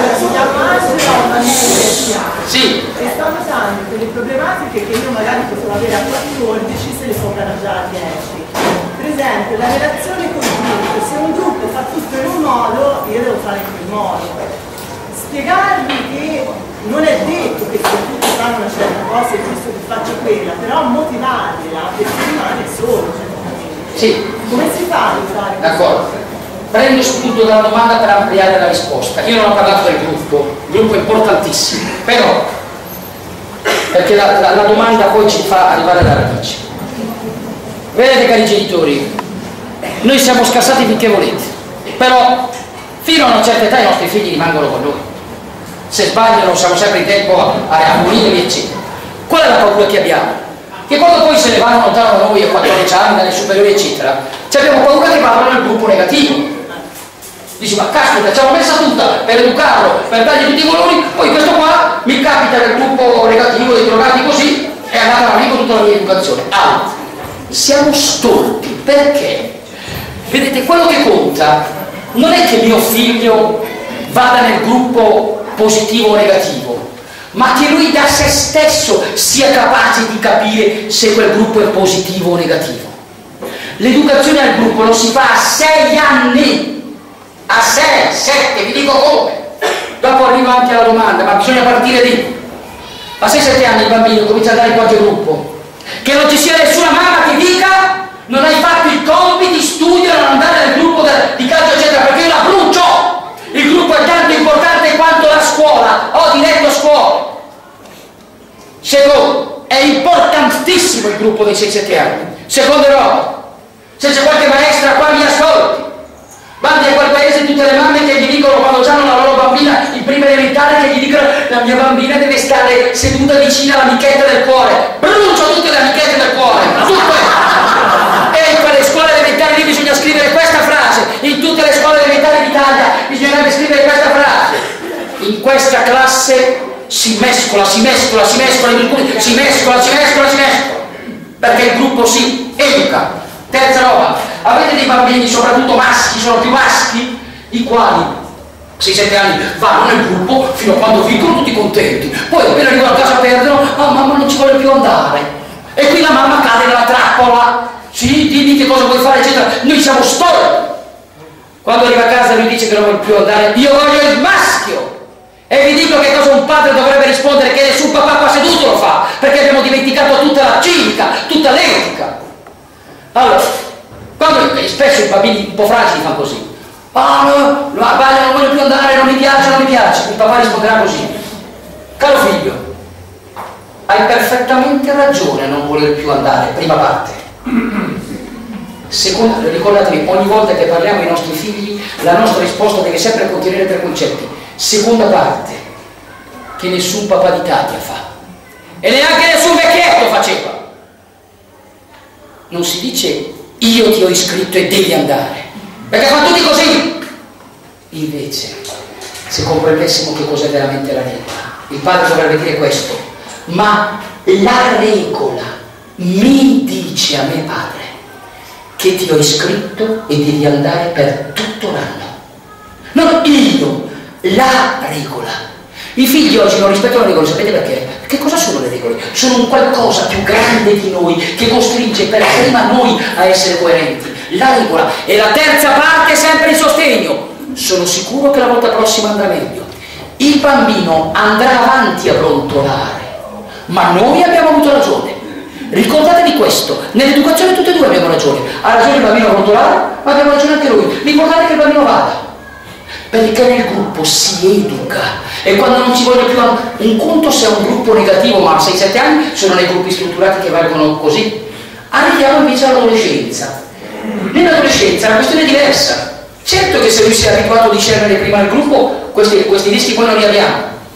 S2: Sì.
S3: E sto notando che le problematiche che io magari potevo avere a quattordici se le sovrano già a dieci. Per esempio, la relazione con il gruppo, se un gruppo fa tutto in un modo, io devo fare in quel modo. Spiegargli che non è detto che se tutti fanno una certa cosa è giusto che faccia quella, però motivargliela perché rimane solo.
S2: Sì.
S3: Come si fa a fare?
S2: D'accordo. Prendo spunto dalla domanda per ampliare la risposta. Io non ho parlato del gruppo, il gruppo è importantissimo, però perché la, la, la domanda poi ci fa arrivare alla radice. Vedete, cari genitori, noi siamo scassati finché volete, però fino a una certa età i nostri figli rimangono con noi. Se sbagliano siamo sempre in tempo a, a punirli, eccetera. Qual è la paura che abbiamo? Che quando poi se ne vanno lontano da noi a quattordici anni, dalle superiori, eccetera, abbiamo paura che vadano nel gruppo negativo. Dici, ma caspita, ci avevo messa tutta per educarlo, per dargli tutti i valori, poi questo qua mi capita nel gruppo negativo dei drogati così, è andata avanti con tutta la mia educazione. Ah, siamo storti, perché? Vedete, quello che conta non è che mio figlio vada nel gruppo positivo o negativo, ma che lui da se stesso sia capace di capire se quel gruppo è positivo o negativo. L'educazione al gruppo lo si fa a sei anni. A sei, sette, vi dico come. Dopo arriva anche la domanda, ma bisogna partire lì. A sei sette anni il bambino comincia ad andare in qualche gruppo. Che non ci sia nessuna mamma che dica non hai fatto i compiti, studia, non andare nel gruppo di calcio eccetera, perché io la brucio. Il gruppo è tanto importante quanto la scuola. Ho diretto scuola. Secondo, è importantissimo il gruppo dei sei sette anni. Seconda roba, se c'è qualche maestra qua mi ascolti. Bandi a quel paese tutte le mamme che gli dicono quando hanno la loro bambina in prima elementare, che gli dicono la mia bambina deve stare seduta vicino all'amichetta del cuore. Brucio tutte le amichette del cuore, tutte! E in quelle scuole elementari lì bisogna scrivere questa frase, in tutte le scuole elementari d'Italia bisognerebbe scrivere questa frase. In questa classe si mescola, si mescola, si mescola, si mescola, si mescola, si mescola, perché il gruppo si educa. Terza roba, avete dei bambini, soprattutto maschi, sono più maschi, i quali sei sette anni vanno nel gruppo fino a quando vincono tutti contenti, poi appena arrivano a casa perdono, ah mamma non ci voglio più andare, e qui la mamma cade nella trappola, sì, dimmi che cosa vuoi fare eccetera, noi siamo storti. Quando arriva a casa lui dice che non vuole più andare, io voglio il maschio, e vi dico che cosa un padre dovrebbe rispondere, che nessun papà qua seduto lo fa, perché abbiamo dimenticato tutta la civica, tutta l'etica. Allora, quando spesso i bambini un po' fragili fanno così, ah no, no, guarda, non voglio più andare, non mi piace, non mi piace, il papà risponderà così, caro figlio, hai perfettamente ragione a non voler più andare, prima parte. Seconda, ricordatevi, ogni volta che parliamo ai nostri figli, la nostra risposta deve sempre contenere tre concetti. Seconda parte, che nessun papà d'Italia fa, e neanche nessun vecchietto faceva. Non si dice io ti ho iscritto e devi andare, perché fanno tutti così. Invece, se comprendessimo che cos'è veramente la regola, il padre dovrebbe dire questo: ma la regola mi dice a me padre che ti ho iscritto e devi andare per tutto l'anno, non io, la regola. I figli oggi non rispettano le regole, sapete perché? Che cosa sono le regole? Sono un qualcosa più grande di noi che costringe per prima noi a essere coerenti. La regola è la terza parte, sempre in sostegno. Sono sicuro che la volta prossima andrà meglio. Il bambino andrà avanti a brontolare, ma noi abbiamo avuto ragione. Ricordatevi questo, nell'educazione tutti e due abbiamo ragione. Ha ragione il bambino a brontolare, ma abbiamo ragione anche noi. Ricordate che il bambino vada, perché nel gruppo si educa, e quando non ci voglio più un conto se è un gruppo negativo, ma a sei sette anni sono nei gruppi strutturati che valgono così. Arriviamo invece all'adolescenza. Nell'adolescenza la questione è diversa. Certo che se lui si è abituato a discernere prima il gruppo, questi, questi rischi poi non li abbiamo,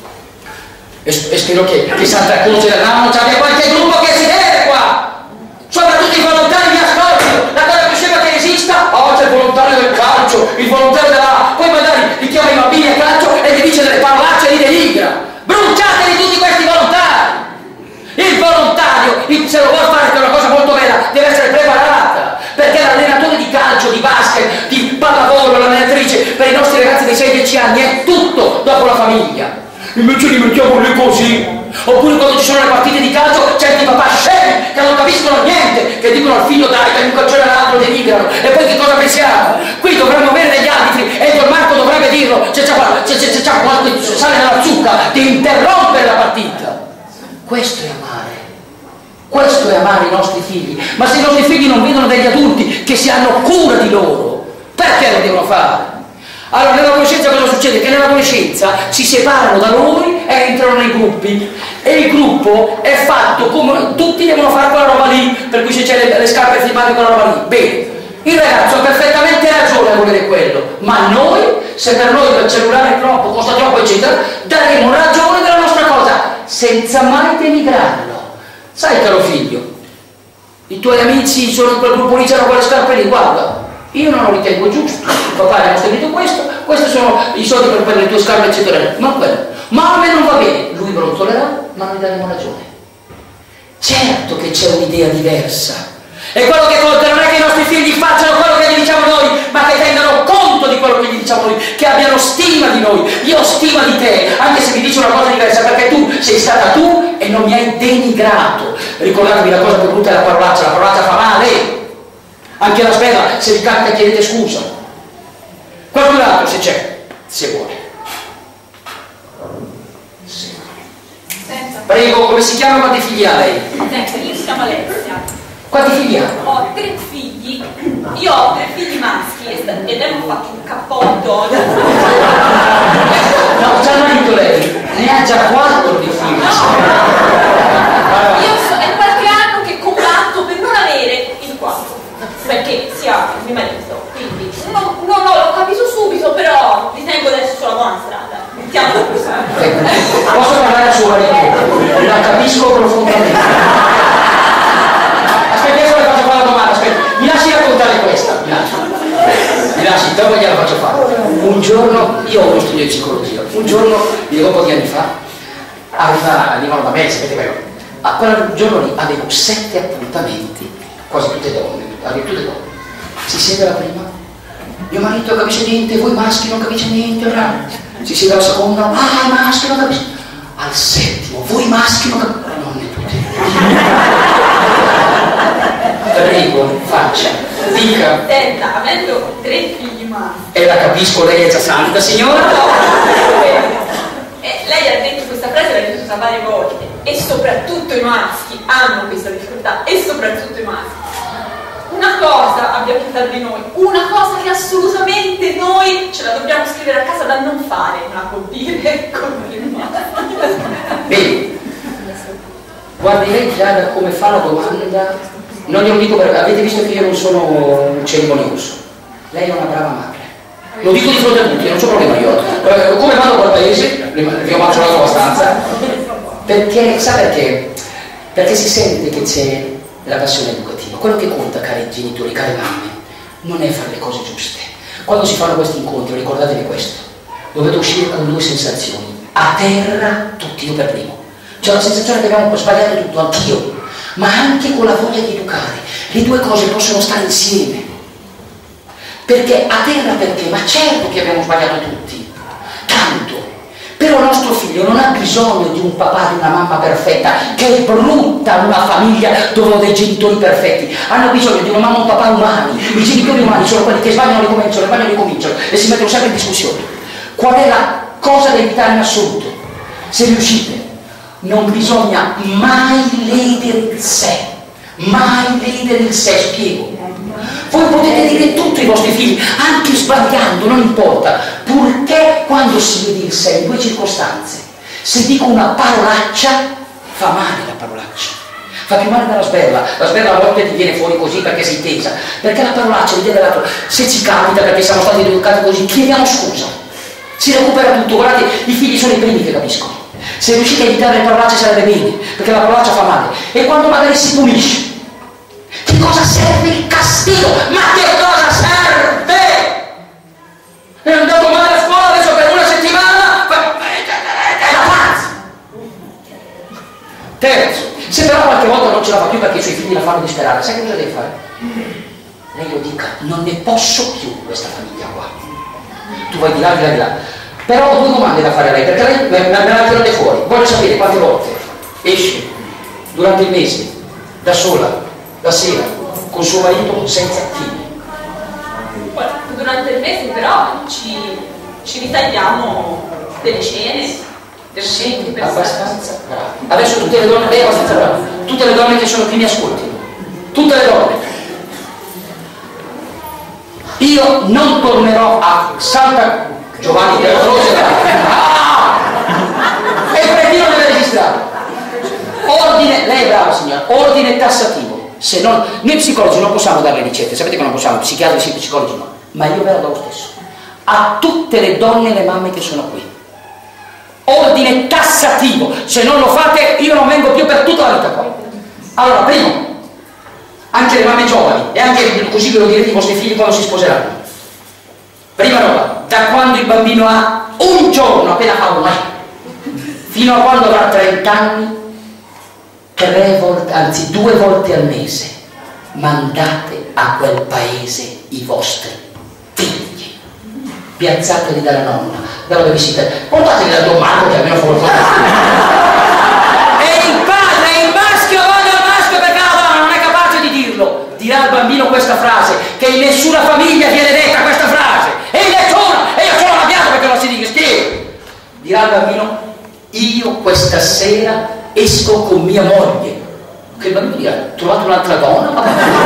S2: e, e spero che, che Santa Croce del Namo c'abbia qualche gruppo che si deve qua, soprattutto i volontari mi ascoltano. La cosa più scema che esista, oh c'è il volontario del calcio, il volontario della... poi magari li chiama i bambini a calcio e gli dice delle parolacce e li denigra. Bruciateli tutti questi volontari. Il volontario, se lo vuol fare, che è una cosa molto bella, deve essere preparata, perché l'allenatore di calcio, di basket, di pallavolo, l'allenatrice per i nostri ragazzi dei sei dieci anni è tutto dopo la famiglia. Invece li mettiamo lì così. Oppure quando ci sono le partite di calcio, certi papà scemi che non capiscono niente, che dicono al figlio dai, dai un calcione all'altro, denigrano. E poi che cosa pensiamo? Qui dovremmo avere degli arbitri, e Don Marco dovrebbe dirlo, se c'è qualche sale nella zucca, di interrompere la partita. Questo è amare. Questo è amare i nostri figli. Ma se i nostri figli non vedono degli adulti che si hanno cura di loro, perché lo devono fare? Allora nell'adolescenza cosa succede? Che nell'adolescenza si separano da noi e entrano nei gruppi, E il gruppo è fatto come tutti devono fare quella roba lì, per cui se c'è le, le scarpe firmate quella roba lì. Bene, il ragazzo ha perfettamente ragione a volere quello, ma noi, se per noi il cellulare è troppo, costa troppo, eccetera, daremo ragione della nostra cosa, senza mai denigrarlo. Sai, caro figlio, i tuoi amici sono in quel gruppo lì, c'erano quelle scarpe lì, guarda, io non lo ritengo giusto, papà mi ha stabilito questo, questi sono i soldi per prendere le tue scarpe, eccetera, ma quello. Ma a me non va bene, lui me lo tollererà, ma noi daremo ragione. Certo che c'è un'idea diversa. E quello che conta non è che i nostri figli facciano quello che gli diciamo noi, ma che tengano conto di quello che gli diciamo noi, che abbiano stima di noi. Io ho stima di te, anche se mi dici una cosa diversa, perché tu sei stata tu e non mi hai denigrato. Ricordatevi, la cosa più brutta è la parolaccia, la parolaccia fa male. Anche la spesa, se vi capita chiedete scusa. Qualcun altro se c'è, se vuole. Prego, come si chiama, quanti figli ha lei?
S4: Senta, io si chiamo Alessia.
S2: Quanti figli ha?
S4: Ho tre figli, io ho tre figli maschi ed abbiamo fatto un cappotto.
S2: No, già marito lei, ne ha già quattro di figli.
S4: No. Io so, è qualche anno che combatto per non avere il quarto, perché sia mio marito, quindi non, non lo capisco subito, però ritengo adesso sulla buona strada. Mettiamolo così.
S2: Posso parlare a suo marito? La capisco profondamente. Aspetta, adesso le faccio fare la domanda, aspetta, mi lasci raccontare questa, mi lasci, mi lasci, dopo gliela faccio fare. Un giorno, io ho uno studio di psicologia, un giorno, dico un po' di anni fa, arriva, arrivano da me, sapete quello, a quel giorno lì avevo sette appuntamenti, quasi tutte donne, tutte donne, si siede la prima, mio marito non capisce niente, voi maschi non capisce niente, si siede la seconda, ah, i maschi non capisce, al settimo, voi maschi non capisce, non ne tutti. Prego, faccia, dica.
S4: Senta, avendo tre figli maschi.
S2: E la capisco, lei è già santa, signora?
S4: No, eh, lei ha detto questa frase, l'ha ripetuta varie volte. E soprattutto i maschi hanno questa difficoltà, e soprattutto i maschi. Una cosa abbiamo che fare di noi, una cosa che assolutamente noi ce la dobbiamo scrivere a casa da non fare, ma vuol dire con il maschi.
S2: Bene, guardi, lei già da come fa la domanda. Non glielo dico perché avete visto che io non sono un cerimonioso. Lei è una brava madre. Lo dico di fronte a tutti, non c'ho problema io. Eh, come vado col paese, vi ho macciolato abbastanza. Perché, sa perché? Perché si sente che c'è la passione educativa. Quello che conta, cari genitori, cari mamme, non è fare le cose giuste. Quando si fanno questi incontri, ricordatevi questo, dovete uscire con due sensazioni. A terra, tutti, io per primo. C'è la sensazione che abbiamo sbagliato tutto, anch'io. Ma anche con la voglia di educare. Le due cose possono stare insieme. Perché a terra perché? Ma certo che abbiamo sbagliato tutti, tanto. Però il nostro figlio non ha bisogno di un papà, di una mamma perfetta, che è brutta una famiglia dove ho dei genitori perfetti. Hanno bisogno di una mamma e un papà umani. I genitori umani sono quelli che sbagliano, ricominciano, sbagliano, ricominciano e si mettono sempre in discussione. Qual è la cosa da evitare in assoluto? Se riuscite, non bisogna mai ledere il sé, mai ledere il sé, spiego. Voi potete dire tutto ai vostri figli, anche sbagliando, non importa, purché quando si vede il sé in due circostanze, se dico una parolaccia, fa male la parolaccia, fa più male della sberla, la sberla a volte ti viene fuori così perché sei tesa, perché la parolaccia, l'idea dell'altro, se ci capita perché siamo stati educati così, chiediamo scusa, si recupera tutto, guardate, i figli sono i primi che capiscono. Se riuscite a evitare le parolacce sarebbe bene, perché la parolaccia fa male. E quando magari si punisce, che cosa serve il castigo? Ma che cosa serve? È andato male a scuola adesso per una settimana? È la pazza! Terzo, se però qualche volta non ce la fa più perché i suoi figli la fanno disperare, sai che cosa deve fare? Lei lo dica, non ne posso più questa famiglia qua. Tu vai di là, di là, di là. Però ho due domande da fare a lei, perché lei me la tirate fuori. Voglio sapere quante volte esce durante il mese, da sola, la sera, con suo marito, senza figli.
S4: Durante il mese però ci, ci ritagliamo delle cene, delle
S2: Sì,
S4: per
S2: abbastanza brava. Adesso tutte le donne, lei è abbastanza brava, tutte le donne che sono qui mi ascoltino, tutte le donne. Io non tornerò a Santa Giovanni della Croce, ah! E il pretino deve registrare. bisogna ordine tassativo. Se non, noi psicologi non possiamo dare le ricette, sapete che non possiamo, psichiatri sì, psicologi no, ma io ve la do lo stesso. A tutte le donne e le mamme che sono qui. Ordine tassativo, se non lo fate io non vengo più per tutta la vita qua. Allora, primo, anche le mamme giovani, e anche così ve lo direte ai vostri figli quando si sposeranno. Prima roba, da quando il bambino ha un giorno, appena fa un anno, fino a quando avrà trenta anni, tre volte, anzi due volte al mese, mandate a quel paese i vostri figli. Piazzateli dalla nonna, dalla babysitter, portateli da Don Marco che almeno fa qualcosa. E il padre, il maschio, voglio il maschio perché la donna non è capace di dirlo. Dirà al bambino questa frase, che in nessuna famiglia viene detta questa frase. E in nessuna, e io sono arrabbiato perché non si dica, scrive. Dirà al bambino, io questa sera esco con mia moglie. Che il bambino dirà, trovato un'altra donna?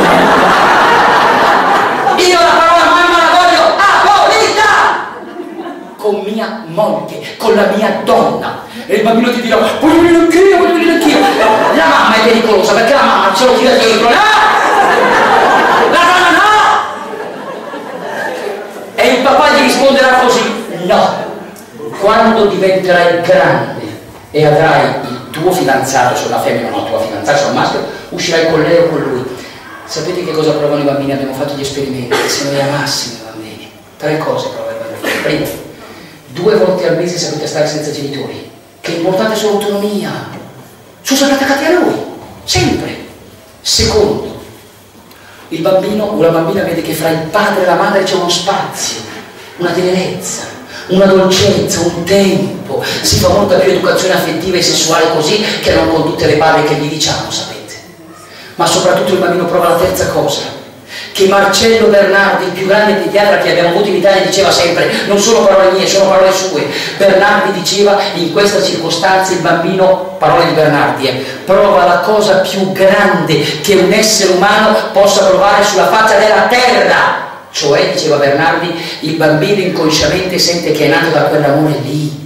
S2: Io la parola mamma la voglio abolita! Con mia moglie, con la mia donna. E il bambino ti dirà, voglio venire anch'io, voglio venire anch'io. La mamma è pericolosa perché la mamma ce lo tira dietro. No! La donna no! E il papà gli risponderà così, no. Quando diventerai grande e avrai il tuo fidanzato, se una femmina o una tua fidanzata, se un maschio, uscirai con lei o con lui. Sapete che cosa provano i bambini? Abbiamo fatto gli esperimenti, se noi amassimo i bambini. Tre cose provano i bambini. Primo, due volte al mese sapete stare senza genitori, che è importante sulla autonomia. Sono sempre attaccati a lui, sempre. Secondo, il bambino o la bambina vede che fra il padre e la madre c'è uno spazio, una tenerezza, una dolcezza, un tempo. Si fa molta più educazione affettiva e sessuale così che non con tutte le palle che gli diciamo, sapete. Ma soprattutto il bambino prova la terza cosa, che Marcello Bernardi, il più grande pediatra che abbiamo avuto in Italia, diceva sempre, non sono parole mie, sono parole sue. Bernardi diceva, in questa circostanza il bambino, parole di Bernardi, eh, prova la cosa più grande che un essere umano possa provare sulla faccia della terra. Cioè, diceva Bernardi, il bambino inconsciamente sente che è nato da quell'amore lì.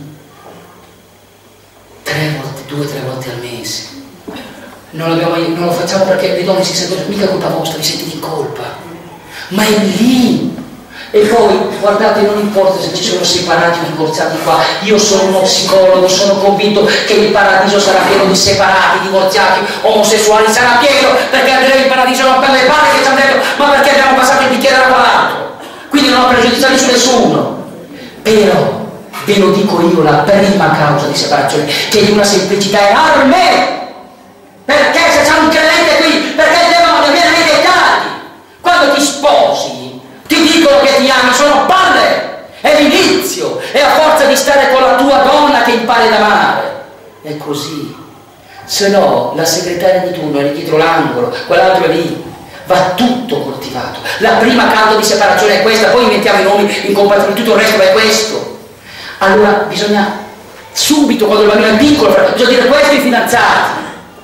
S2: Tre volte, due o tre volte al mese. Non, abbiamo, non lo facciamo perché le donne si sentono, mica colpa vostra, vi sentite in colpa. Ma è lì. E poi, guardate, non importa se ci sono separati o divorziati qua, io sono uno psicologo, sono convinto che il paradiso sarà pieno di separati, divorziati, omosessuali, sarà pieno, perché andremo in paradiso non per le palle che ci hanno detto, ma perché abbiamo passato il bicchiere acqua l'altro. Quindi non ho pregiudiziali su nessuno. Però, ve lo dico io, la prima causa di separazione, che è di una semplicità enorme. Perché se c'è un credente qui, perché il demonio viene nei dettagli. Quando ti sposi, ti dicono che ti ami, sono palle, è l'inizio, è a forza di stare con la tua donna che impari ad amare. È così. Se no, la segretaria di turno è lì dietro l'angolo, quell'altro è lì. Va tutto coltivato. La prima causa di separazione è questa, poi inventiamo i nomi incompatibili, tutto il resto è questo. Allora bisogna subito, quando il bambino è piccolo, bisogna dire questo ai fidanzati.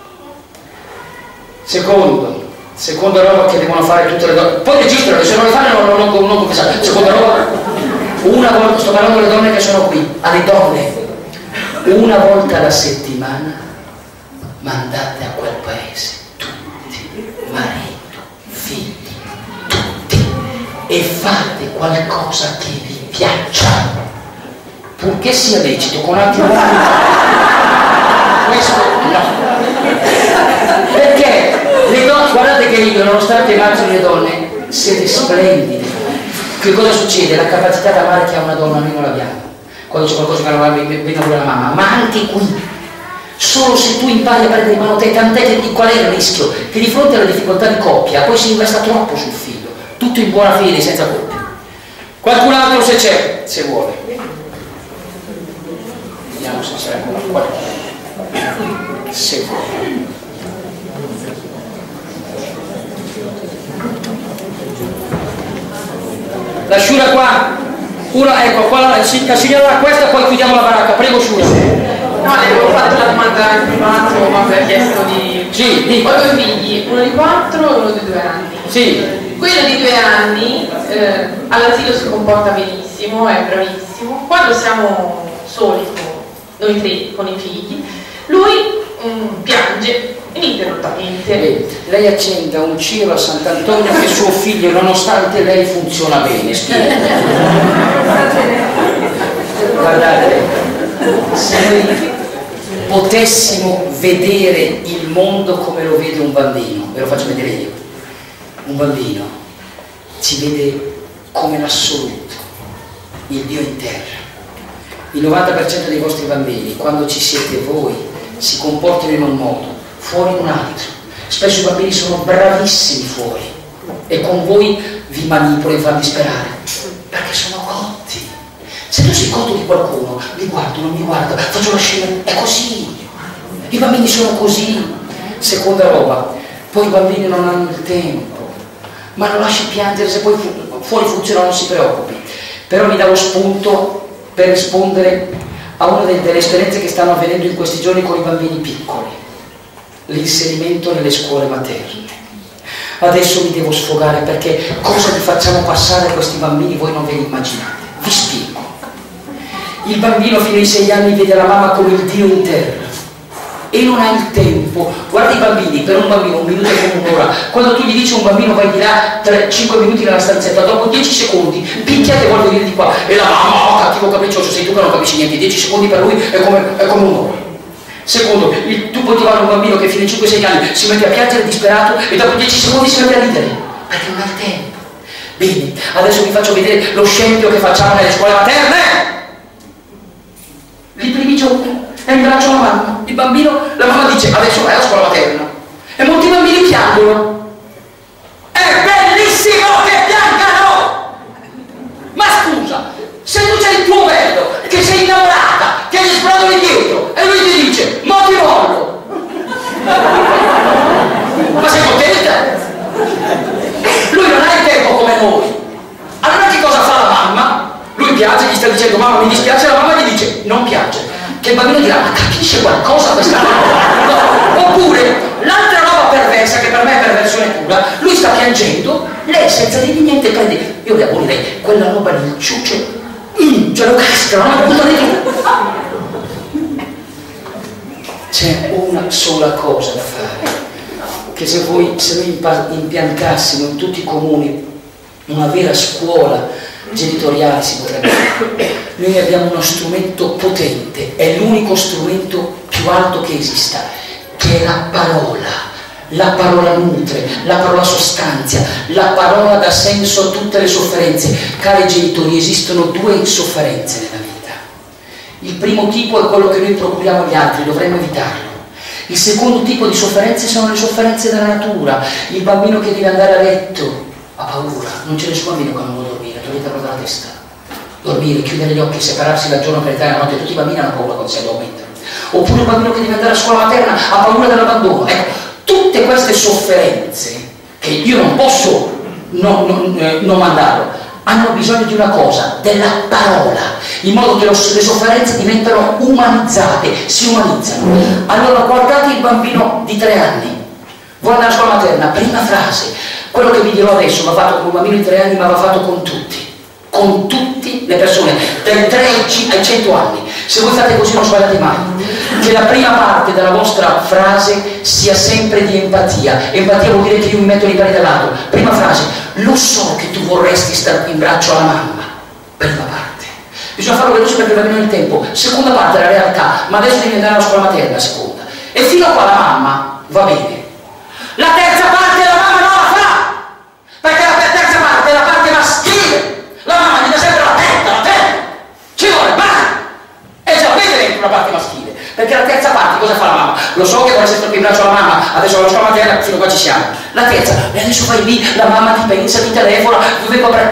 S2: Secondo, seconda roba che devono fare tutte le donne, poi registrano, se non le fanno non, non, non, non confessate. Seconda roba, una volta, sto parlando delle donne che sono qui, alle donne, una volta alla settimana mandate a quel paese tutti, marito, figli, tutti, e fate qualcosa che vi piaccia, purché sia lecito, con altri uomini. Questo no. Perché le donne, guardate che io, nonostante immagino le donne, siete splendide. Che cosa succede? La capacità d'amare che ha una donna noi non l'abbiamo. Quando c'è qualcosa che non va bene, viene pure la mamma. Ma anche qui, solo se tu impari a prendere in mano te, tant'è che qual è il rischio? Che di fronte alla difficoltà di coppia poi si investa troppo sul figlio, tutto in buona fede, senza colpe. Qualcun altro se c'è, se vuole. Vediamo se c'è ancora qualcuno. Se vuole. La Sciura qua, una, ecco, qua la, la signora questa, poi chiudiamo la baracca, prego Sciura.
S5: No, le avevo fatto la domanda in privato, ma per chiesto di...
S2: Sì, di...
S5: Ho due figli, uno di quattro e uno di due anni.
S2: Sì.
S5: Quello di due anni eh, all'asilo si comporta benissimo, è bravissimo. Quando siamo soli, noi tre con i figli, lui mm, piange, ininterrottamente.
S2: Eh, lei accenda un ciro a Sant'Antonio che suo figlio, nonostante lei, funziona bene. Spiega. Guardate, se noi potessimo vedere il mondo come lo vede un bambino, ve lo faccio vedere io, un bambino ci vede come l'assoluto, il Dio in terra. Il novanta per cento dei vostri bambini, quando ci siete voi, si comportano in un modo, fuori in un altro. Spesso i bambini sono bravissimi fuori e con voi vi manipolano e fanno disperare, perché sono cotti. Se tu sei cotto di qualcuno, mi guardo, non mi guardo, faccio la scena, è così. I bambini sono così. Seconda roba, poi i bambini non hanno il tempo, ma lo lasci piangere, se poi fu fuori funziona non si preoccupi. Però mi dà lo spunto per rispondere a una delle esperienze che stanno avvenendo in questi giorni con i bambini piccoli, l'inserimento nelle scuole materne. Adesso mi devo sfogare, perché cosa vi facciamo passare a questi bambini voi non ve li immaginate. Vi spiego. Il bambino fino ai sei anni vede la mamma come il Dio in terra e non ha il tempo. Guarda i bambini, per un bambino un minuto è come un'ora. Quando tu gli dici a un bambino vai di là cinque minuti nella stanzetta, dopo dieci secondi picchia che vuole venire di qua e la mamma, oh, cattivo capriccioso, sei tu che non capisci niente, dieci secondi per lui è come, è come un'ora. Secondo, il, tu puoi trovare un bambino che fino ai cinque sei anni si mette a piangere disperato e dopo dieci secondi si mette a ridere, perché non ha il tempo. Bene, adesso vi faccio vedere lo scempio che facciamo nelle scuole materne. I primi giorni è in braccio alla mamma, il bambino, la mamma dice adesso vai alla scuola materna e molti bambini piangono. È bellissimo che piangano! Ma scusa, se tu sei il tuo bello, che sei innamorata, che gli esplodoli dietro e lui ti dice ma ti voglio, ma sei contenta? Lui non ha il tempo come noi. Allora che cosa fa la mamma? Lui piange, gli sta dicendo mamma mi dispiace, la mamma gli dice non piange, che il bambino dirà ma capisce qualcosa questa mamma? No. Oppure l'altra roba perversa, che per me è perversione pura, lui sta piangendo, lei senza dirgli niente prende, io le abolirei quella roba lì, il ciuccio, mm, ce lo cascano, non butta dentro. C'è una sola cosa da fare, che se voi se noi impiantassimo in tutti i comuni una vera scuola genitoriale si potrebbe fare. Noi abbiamo uno strumento potente, è l'unico strumento più alto che esista, che è la parola. La parola nutre, la parola sostanzia, la parola dà senso a tutte le sofferenze. Cari genitori, esistono due sofferenze nella vita. Il primo tipo è quello che noi procuriamo agli altri, dovremmo evitarlo. Il secondo tipo di sofferenze sono le sofferenze della natura. Il bambino che deve andare a letto ha paura, non c'è nessun bambino che non vuole dormire, togliete proprio la testa. Dormire, chiudere gli occhi, separarsi dal giorno per l'età e la notte, tutti i bambini hanno paura quando si addormentano. Oppure il bambino che deve andare a scuola materna ha paura dell'abbandono. Ecco, tutte queste sofferenze, che io non posso non, non, eh, non mandarlo, hanno bisogno di una cosa, della parola, in modo che lo, le sofferenze diventano umanizzate, si umanizzano. Allora guardate il bambino di tre anni, vuole andare a scuola materna, prima frase. Quello che vi dirò adesso va fatto con un bambino di tre anni, ma va fatto con tutti, con tutte le persone, dai tre ai cento anni. Se voi fate così non sbagliate mai. Che la prima parte della vostra frase sia sempre di empatia. Empatia vuol dire che io mi metto nei panni dell'altro. Prima frase, lo so che tu vorresti stare qui in braccio alla mamma. Prima parte. Bisogna farlo veloce perché va bene il tempo. Seconda parte, la realtà, ma adesso devi andare alla scuola materna, seconda. E fino a qua la mamma va bene. La terza parte la mamma non la fa! Perché la terza parte è la parte maschile. La mamma gli dà sempre la testa, la testa. Ci vuole, basta! E già avete dentro una parte maschile. Perché la terza parte cosa fa la mamma? Lo so che vuole essere qui in braccio alla mamma, adesso alla scuola materna, fino a qua ci siamo. La terza, e adesso vai lì, la mamma ti pensa, ti telefona, tu vengo a prendere.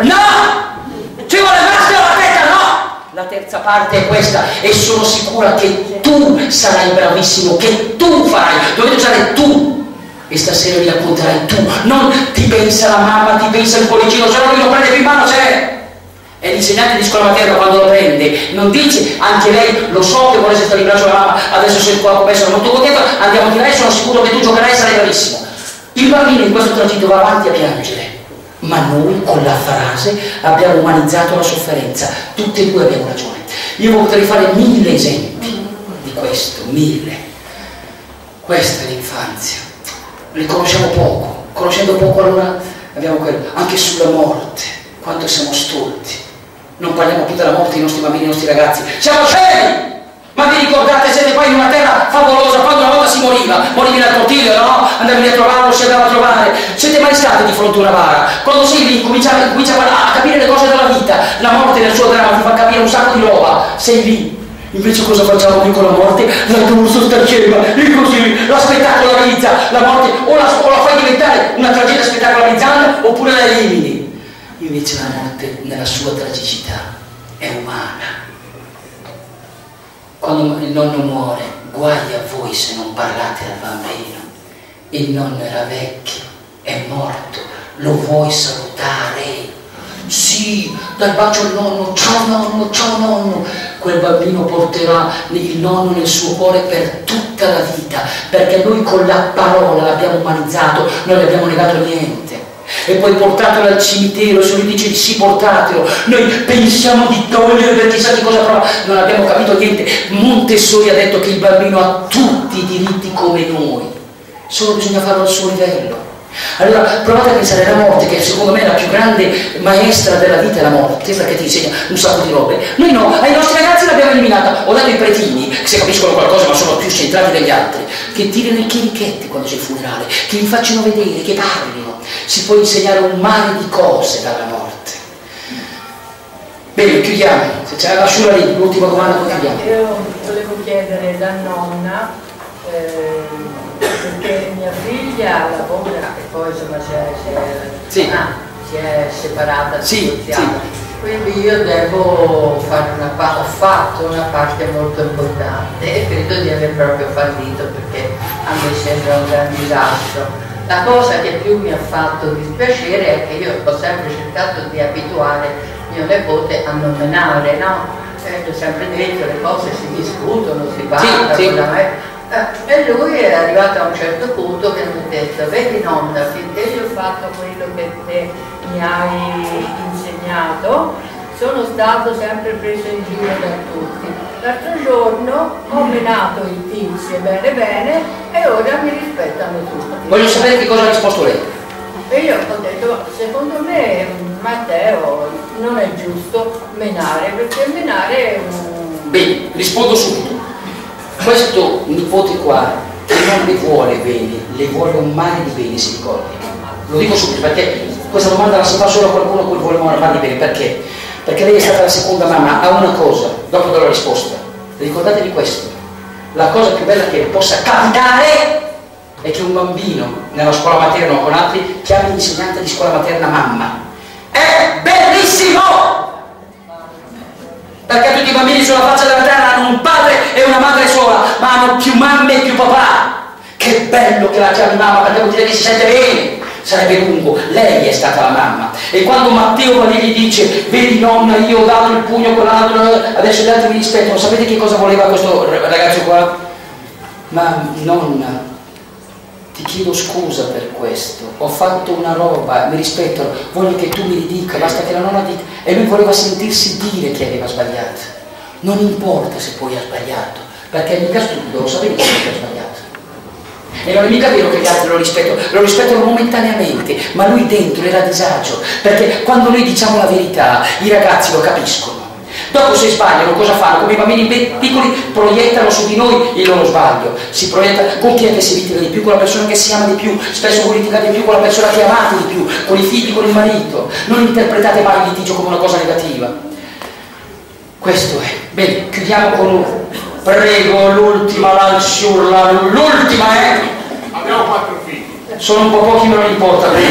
S2: No! Ci vuole il maschio la testa, no! La terza parte è questa e sono sicura che tu sarai bravissimo, che tu farai, dovete usare tu. E stasera li racconterai tu, non ti pensa la mamma, ti pensa il cuoricino, se no lui lo prende più in mano, c'è. E l'insegnante di scuola materna quando lo prende non dice anche lei, lo so che vuole stare in braccio alla mamma, adesso sei qua come sono molto contento, andiamo di lei, sono sicuro che tu giocherai e sarai bravissimo. Il bambino in questo tragitto va avanti a piangere, ma noi con la frase abbiamo umanizzato la sofferenza, tutte e due abbiamo ragione. Io potrei fare mille esempi di questo, mille. Questa è l'infanzia. Li conosciamo poco, conoscendo poco allora abbiamo quello. Anche sulla morte, quanto siamo stolti. Non parliamo più della morte dei nostri bambini, dei nostri ragazzi. Siamo scemi! Ma vi ricordate, siete qua in una terra favolosa, quando una volta si moriva, morivi nel cortile, no? Andavi lì a trovarlo, si andava a trovare. Siete mai stati di fronte a una bara? Quando sei lì, comincia, comincia a capire le cose della vita. La morte nel suo dramma ti fa capire un sacco di roba. Sei lì. Invece cosa facciamo qui con la morte? La corso sta cema, e così la spettacolarizza, la morte o la, o la fai diventare una tragedia spettacolarizzante oppure la elimini. Invece la morte nella sua tragicità è umana. Quando il nonno muore, guai a voi se non parlate al bambino. Il nonno era vecchio, è morto, lo vuoi salutare? Sì, dai bacio al nonno, ciao nonno, ciao nonno. Quel bambino porterà il nonno nel suo cuore per tutta la vita, perché noi con la parola l'abbiamo umanizzato, non gli abbiamo negato niente. E poi portatelo al cimitero, se lui dice sì portatelo, noi pensiamo di togliere per chissà che cosa prova, non abbiamo capito niente. Montessori ha detto che il bambino ha tutti i diritti come noi, solo bisogna farlo al suo livello. Allora provate a pensare alla morte, che secondo me è la più grande maestra della vita, è la morte, perché ti insegna un sacco di robe. Noi no, ai nostri ragazzi l'abbiamo eliminata. Ho dato i pretini, che se capiscono qualcosa ma sono più centrati degli altri, che tirino i chirichetti quando c'è il funerale, che li facciano vedere, che parlino. Si può insegnare un mare di cose dalla morte. Bene, chiudiamo. Se c'è la Shura lì, l'ultima domanda, poi chiudiamo.
S6: Io volevo chiedere da nonna, eh, perché mia figlia lavora e poi insomma si è, si è,
S2: Sì.
S6: ah, si è separata,
S2: Sì,
S6: divorziata. Quindi io devo fare una parte, ho fatto una parte molto importante e credo di aver proprio fallito, perché a me sembra un gran disastro. La cosa che più mi ha fatto dispiacere è che io ho sempre cercato di abituare mio nipote a non menare, no? Eh, ho sempre detto, le cose si discutono, si parla,
S2: sì, sì.
S6: Eh, e lui è arrivato a un certo punto che mi ha detto: vedi nonna, finché io ho fatto quello che te mi hai insegnato, sono stato sempre preso in giro da tutti. L'altro giorno ho menato i tizi bene bene e ora mi rispettano tutti.
S2: Voglio sapere che cosa ha risposto lei.
S6: E io ho detto, secondo me Matteo non è giusto menare, perché menare è un...
S2: Bene, rispondo subito. Questo nipote qua non le vuole bene, le vuole un mare di bene, si ricordi. Lo dico subito perché questa domanda la si fa solo a qualcuno a cui vuole un mare di bene. Perché? Perché lei è stata la seconda mamma, ha una cosa, dopo do la risposta. Ricordatevi questo, la cosa più bella che possa capitare è che un bambino nella scuola materna o con altri chiami l'insegnante di scuola materna mamma. È bellissimo! Perché tutti i bambini sulla faccia della terra hanno un padre e una madre sola, ma hanno più mamme e più papà. Che bello che la chiami mamma, perché vuol dire che si sente bene. Sarebbe lungo, lei è stata la mamma. E quando Matteo gli dice: vedi nonna, io ho dato il pugno con l'altro, adesso gli altri mi rispettano, sapete che cosa voleva questo ragazzo qua? Ma nonna, ti chiedo scusa per questo, ho fatto una roba, mi rispettano, voglio che tu mi ridica, basta che la nonna dica. E lui voleva sentirsi dire che aveva sbagliato. Non importa se poi ha sbagliato, perché è mica stupido, lo sa benissimo che ha sbagliato. E non è mica vero che gli altri lo rispettano, lo rispettano momentaneamente, ma lui dentro era a disagio, perché quando noi diciamo la verità i ragazzi lo capiscono. Dopo se sbagliano cosa fanno? Come i bambini piccoli proiettano su di noi il loro sbaglio, si proietta con chi è che si litiga di più, con la persona che si ama di più, spesso voi litigate di più con la persona che amate di più, con i figli, con il marito. Non interpretate mai il litigio come una cosa negativa. Questo è. Bene, chiudiamo con un... Prego, l'ultima, l'alciurla, l'ultima, eh?
S7: Abbiamo quattro figli.
S2: Sono un po' pochi, ma non importa, prego.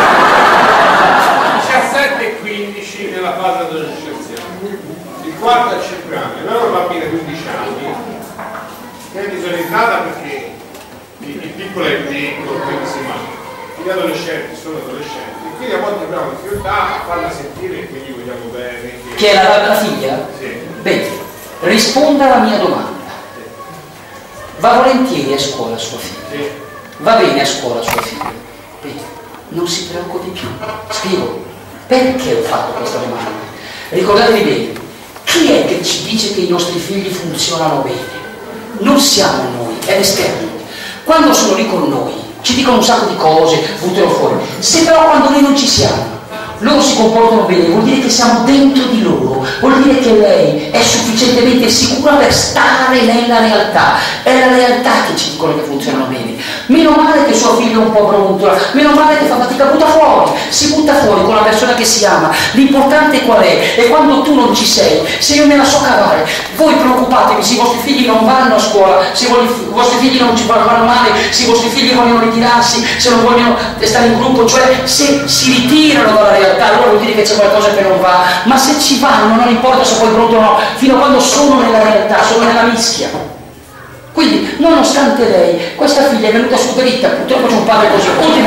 S7: diciassette e quindici nella fase adolescenziale. Il quarto a cinque anni. Allora una bambina di undici anni che è disorientata perché il, il piccolo è piccolo, quindi si mangia. Gli adolescenti sono adolescenti. Quindi a volte abbiamo difficoltà a farla sentire che gli vogliamo bene. Che,
S2: che è la, la figlia?
S7: Sì.
S2: Bene. Risponda alla mia domanda. Va volentieri a scuola sua figlia? Va bene a scuola sua figlia? Bene. Non si preoccupi più. Spiego. Perché ho fatto questa domanda? Ricordatevi bene, chi è che ci dice che i nostri figli funzionano bene? Non siamo noi, è l'esterno. Quando sono lì con noi, ci dicono un sacco di cose, buttano fuori. Se però quando noi non ci siamo, loro si comportano bene, vuol dire che siamo dentro di loro, vuol dire che lei è sufficientemente sicura per stare nella realtà. È la realtà che ci dicono che funzionano bene. Meno male che suo figlio è un po' brontola, meno male che fa fatica, butta fuori, si butta fuori con la persona che si ama. L'importante qual è? E quando tu non ci sei, se io me la so cavare, voi preoccupatevi se i vostri figli non vanno a scuola, se i vostri figli non ci vanno male, se i vostri figli vogliono ritirarsi, se non vogliono stare in gruppo, cioè se si ritirano dalla realtà, allora vuol dire che c'è qualcosa che non va. Ma se ci vanno, non importa se poi pronto o no, fino a quando sono nella realtà, sono nella mischia. Quindi, nonostante lei, questa figlia è venuta su dritta, purtroppo c'è un padre così. Ultima,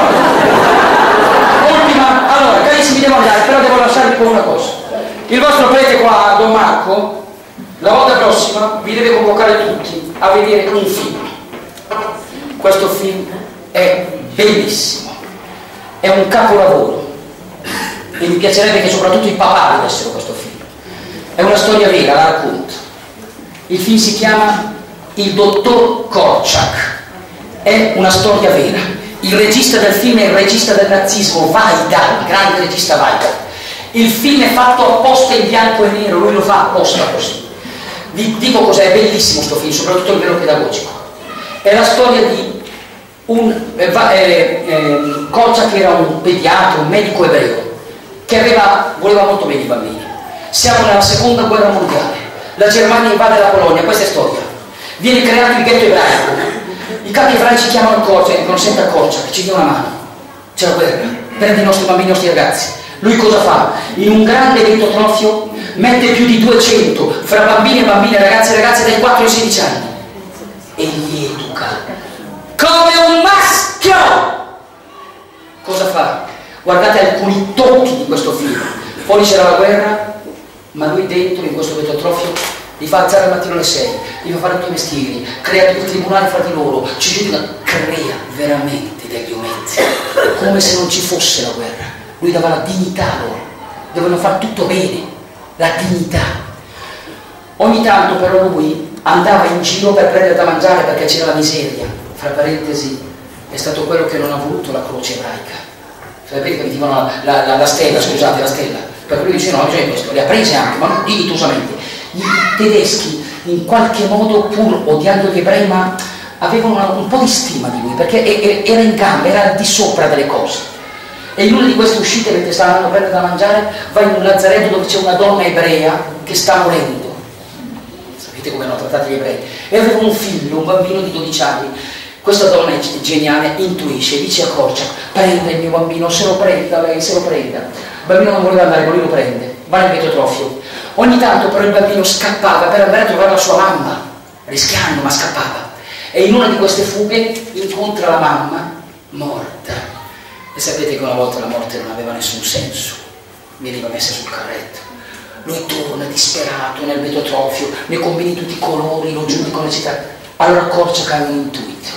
S2: ultima, allora, carissimi, devo andare, però devo lasciarvi con una cosa. Il vostro prete qua, Don Marco, la volta prossima vi deve convocare tutti a vedere un film. Questo film è bellissimo, è un capolavoro e mi piacerebbe che soprattutto i papà vedessero questo film. È una storia vera, la racconto. Il film si chiama Il dottor Korczak, è una storia vera. Il regista del film è il regista del nazismo, Weidar, il grande regista Weidar. Il film è fatto apposta in bianco e nero, lui lo fa apposta così. Vi dico cos'è, è bellissimo questo film, soprattutto il vero pedagogico. È la storia di un eh, eh, eh, Korczak, che era un pediatra, un medico ebreo, che aveva, voleva molto bene i bambini. Siamo nella seconda guerra mondiale, la Germania invade la Polonia, questa è storia. Viene creato il ghetto ebraico, i capi ebraici chiamano Korczak e dicono: senta Korczak, ci dia una mano, c'è la guerra, prende i nostri bambini, i nostri ragazzi. Lui cosa fa? In un grande vetotrofio mette più di duecento fra bambini e bambine, ragazzi e ragazze dai quattro ai sedici anni e li educa come un maschio. Cosa fa? Guardate alcuni tocchi di questo film. Fuori c'era la guerra, ma lui dentro in questo vetotrofio li fa alzare al mattino alle sei, li fa fare tutti i mestieri, crea tutti i tribunali fra di loro, ci giudica, crea veramente degli ometti, come se non ci fosse la guerra. Lui dava la dignità a loro, dovevano fare tutto bene, la dignità. Ogni tanto però lui andava in giro per prendere da mangiare perché c'era la miseria. Fra parentesi, è stato quello che non ha voluto la croce ebraica. Sapete che mi dicono la, la, la, la stella, scusate, la stella, perché lui dice no, bisogna di questo, le ha prese anche, ma non dignitosamente. I tedeschi in qualche modo, pur odiando gli ebrei, ma avevano una, un po' di stima di lui, perché era in gamba, era al di sopra delle cose. E in una di queste uscite, mentre stavano andando a prendere da mangiare, va in un lazzaretto dove c'è una donna ebrea che sta morendo. Sapete come hanno trattato gli ebrei? E aveva un figlio, un bambino di dodici anni. Questa donna è geniale, intuisce, dice a Korczak: prenda il mio bambino, se lo prenda lei, se lo prenda. Il bambino non voleva andare, ma lui lo prende, va nel vetotrofio. Ogni tanto però il bambino scappava per andare a trovare la sua mamma, rischiando, ma scappava. E in una di queste fughe incontra la mamma morta. E sapete che una volta la morte non aveva nessun senso, veniva messa sul carretto. Lui torna disperato nel vetotrofio, ne combini tutti i colori, lo giudicano, eccetera. Allora Korczak ha un intuito.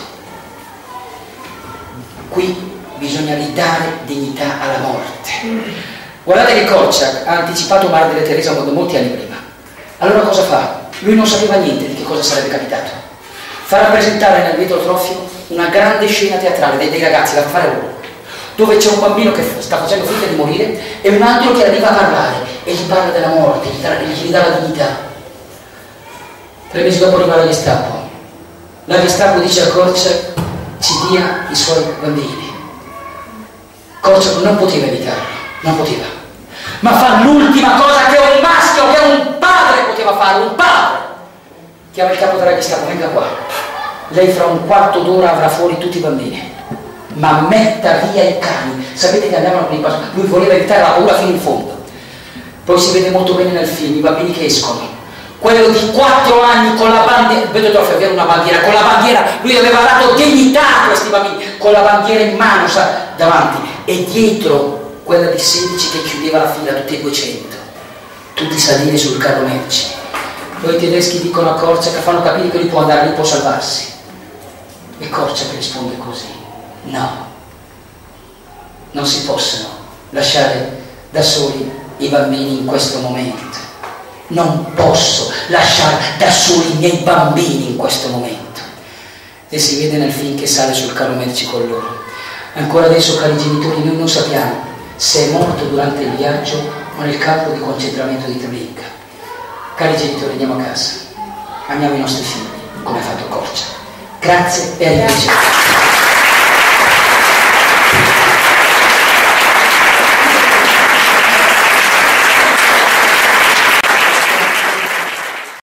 S2: Qui bisogna ridare dignità alla morte. Guardate che Korczak ha anticipato Madre Teresa molti anni prima. Allora cosa fa? Lui non sapeva niente di che cosa sarebbe capitato. Fa rappresentare nel vetotrofio una grande scena teatrale dei, dei ragazzi da fare loro, dove c'è un bambino che sta facendo finta di morire e un altro che arriva a parlare e gli parla della morte, gli dà, gli dà la dignità. Tre mesi dopo arriva la Gestapo. La Gestapo dice a Korczak: ci dia i suoi bambini. Korczak non poteva evitarlo, non poteva, ma fa l'ultima cosa che un maschio, che un padre poteva fare, un padre. Chiama il capo della Gestapo: venga qua, lei fra un quarto d'ora avrà fuori tutti i bambini, ma metta via i cani. Sapete che andavano con i passi, lui voleva evitare la paura fino in fondo. Poi si vede molto bene nel film i bambini che escono, quello di quattro anni con la bandiera, vedo avere una bandiera, con la bandiera, lui aveva dato dignità a questi bambini, con la bandiera in mano, sa, davanti, e dietro quella di sedici che chiudeva la fila, tutti e duecento, tutti salire sul carro merci. Poi i tedeschi dicono a Korczak, che fanno capire che lui può andare lì, può salvarsi. E Korczak risponde così: no, non si possono lasciare da soli i bambini in questo momento. Non posso lasciare da soli i miei bambini in questo momento. e si vede nel film che sale sul carro merci con loro. Ancora adesso, cari genitori, noi non sappiamo se è morto durante il viaggio o nel campo di concentramento di Treblinka. Cari genitori, andiamo a casa, amiamo i nostri figli, come ha fatto Corcia. Grazie e arrivederci.